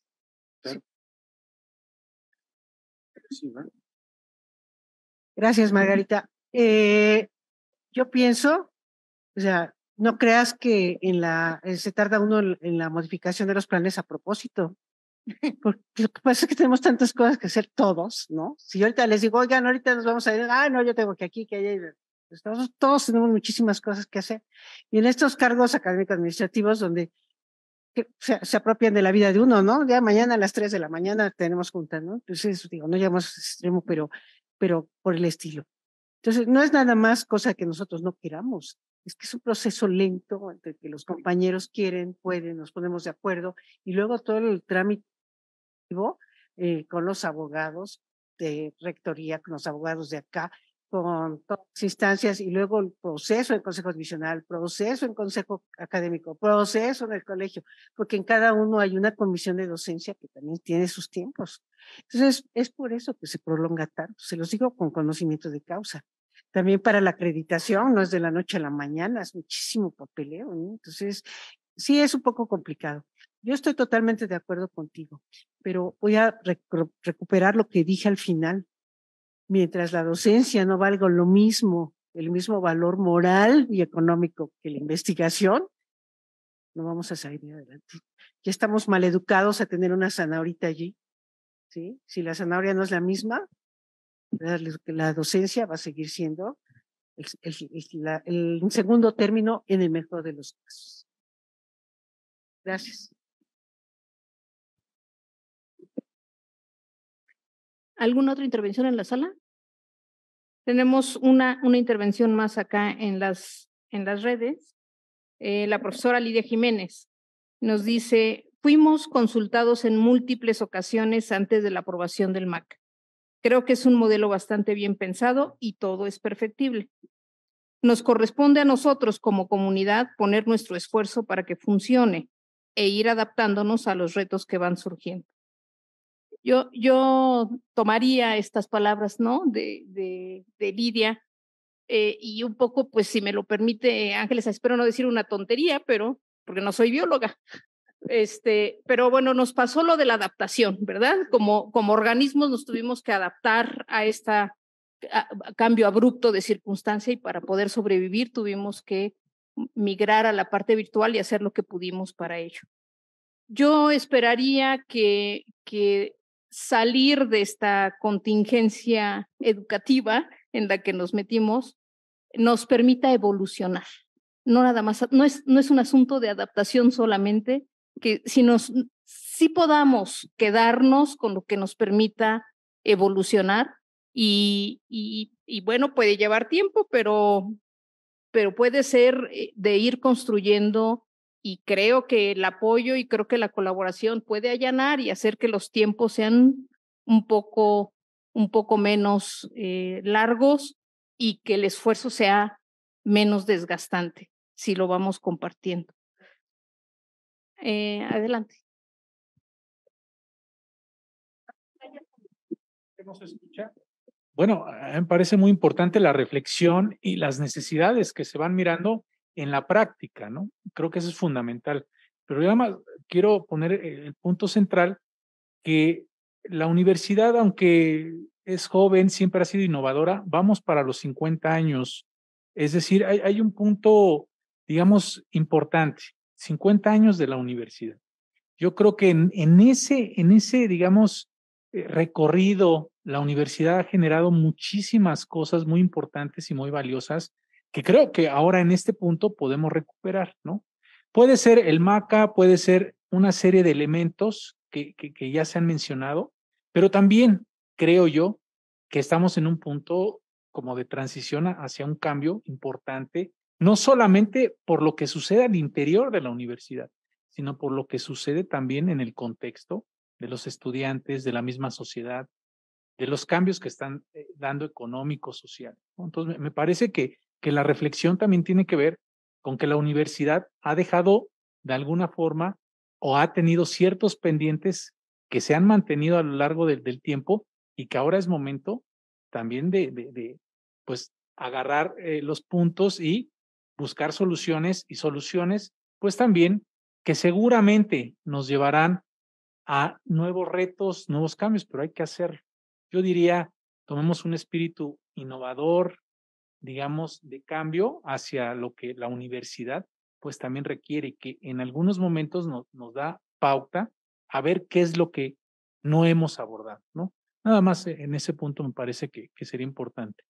Sí. Gracias, Margarita. Eh, yo pienso, o sea, no creas que en la, se tarda uno en la modificación de los planes a propósito. Porque lo que pasa es que tenemos tantas cosas que hacer todos, ¿no? Si yo ahorita les digo, oigan, ahorita nos vamos a ir, ah, no, yo tengo que aquí, que allá, pues todos, todos tenemos muchísimas cosas que hacer. Y en estos cargos académicos administrativos, donde que se, se apropian de la vida de uno, ¿no? Ya mañana a las tres de la mañana tenemos junta, ¿no? Entonces, digo, no llegamos a ese extremo, pero, pero por el estilo. Entonces, no es nada más cosa que nosotros no queramos, es que es un proceso lento entre que los compañeros quieren, pueden, nos ponemos de acuerdo, y luego todo el trámite eh, con los abogados de rectoría, con los abogados de acá, con todas las instancias, y luego el proceso en consejo divisional, proceso en consejo académico, proceso en el colegio, porque en cada uno hay una comisión de docencia que también tiene sus tiempos. Entonces, es por eso que se prolonga tanto, se los digo con conocimiento de causa. También para la acreditación, no es de la noche a la mañana, es muchísimo papeleo, ¿no? Entonces, sí es un poco complicado. Yo estoy totalmente de acuerdo contigo, pero voy a rec recuperar lo que dije al final. Mientras la docencia no valga lo mismo, el mismo valor moral y económico que la investigación, no vamos a salir adelante. Ya estamos maleducados a tener una zanahorita allí, ¿sí? Si la zanahoria no es la misma, la, la docencia va a seguir siendo el, el, el, la, el segundo término en el mejor de los casos. Gracias. ¿Alguna otra intervención en la sala? Tenemos una, una intervención más acá en las, en las redes. Eh, la profesora Lidia Jiménez nos dice, fuimos consultados en múltiples ocasiones antes de la aprobación del M A C. Creo que es un modelo bastante bien pensado y todo es perfectible. Nos corresponde a nosotros como comunidad poner nuestro esfuerzo para que funcione e ir adaptándonos a los retos que van surgiendo. Yo, yo tomaría estas palabras, ¿no? De, de, de Lidia eh, y un poco, pues si me lo permite, Ángeles, espero no decir una tontería, pero porque no soy bióloga. Este, pero bueno, nos pasó lo de la adaptación, ¿verdad? Como, como organismos nos tuvimos que adaptar a este cambio abrupto de circunstancia y para poder sobrevivir tuvimos que migrar a la parte virtual y hacer lo que pudimos para ello. Yo esperaría que, que salir de esta contingencia educativa en la que nos metimos nos permita evolucionar. No nada más, no es, no es un asunto de adaptación solamente, que si nos, si podamos quedarnos con lo que nos permita evolucionar y, y, y bueno, puede llevar tiempo, pero, pero puede ser de ir construyendo. Y creo que el apoyo y creo que la colaboración puede allanar y hacer que los tiempos sean un poco, un poco menos eh, largos y que el esfuerzo sea menos desgastante si lo vamos compartiendo. Eh, adelante. ¿Nos escucha? Bueno, me parece muy importante la reflexión y las necesidades que se van mirando en la práctica, ¿no? Creo que eso es fundamental. Pero yo además quiero poner el punto central que la universidad, aunque es joven, siempre ha sido innovadora, vamos para los cincuenta años. Es decir, hay, hay un punto, digamos, importante, cincuenta años de la universidad. Yo creo que en, en ese, en ese, digamos, recorrido, la universidad ha generado muchísimas cosas muy importantes y muy valiosas que creo que ahora en este punto podemos recuperar, ¿no? Puede ser el M A C A, puede ser una serie de elementos que, que, que ya se han mencionado, pero también creo yo que estamos en un punto como de transición hacia un cambio importante, no solamente por lo que sucede al interior de la universidad, sino por lo que sucede también en el contexto de los estudiantes, de la misma sociedad, de los cambios que están dando económicos, sociales. Entonces, me parece que, que la reflexión también tiene que ver con que la universidad ha dejado de alguna forma o ha tenido ciertos pendientes que se han mantenido a lo largo de, del tiempo y que ahora es momento también de, de, de pues, agarrar eh, los puntos y buscar soluciones y soluciones, pues también que seguramente nos llevarán a nuevos retos, nuevos cambios, pero hay que hacerlo. Yo diría, tomemos un espíritu innovador, digamos, de cambio hacia lo que la universidad pues también requiere, que en algunos momentos nos, nos da pauta a ver qué es lo que no hemos abordado, ¿no? Nada más en ese punto me parece que, que sería importante.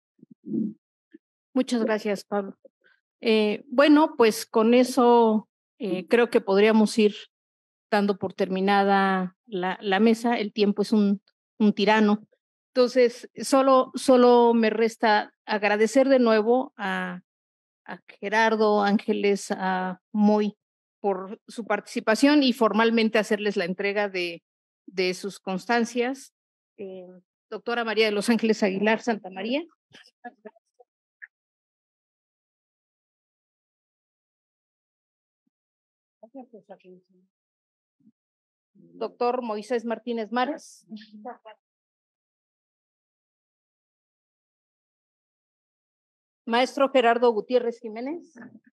Muchas gracias, Pablo. Eh, bueno, pues con eso Eh, creo que podríamos ir dando por terminada la, la mesa. El tiempo es un, un tirano. Entonces, solo, solo me resta agradecer de nuevo a, a Gerardo, Ángeles, a Moy por su participación y formalmente hacerles la entrega de, de sus constancias. Eh, doctora María de los Ángeles Aguilar Santa María. Doctor Moisés Martínez Mares. Maestro Gerardo Gutiérrez Jiménez.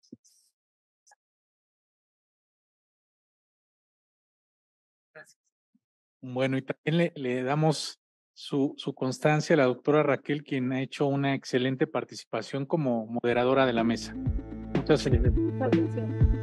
Bueno, y también le, le damos su, su constancia a la doctora Raquel, quien ha hecho una excelente participación como moderadora de la mesa. Muchas felicidades.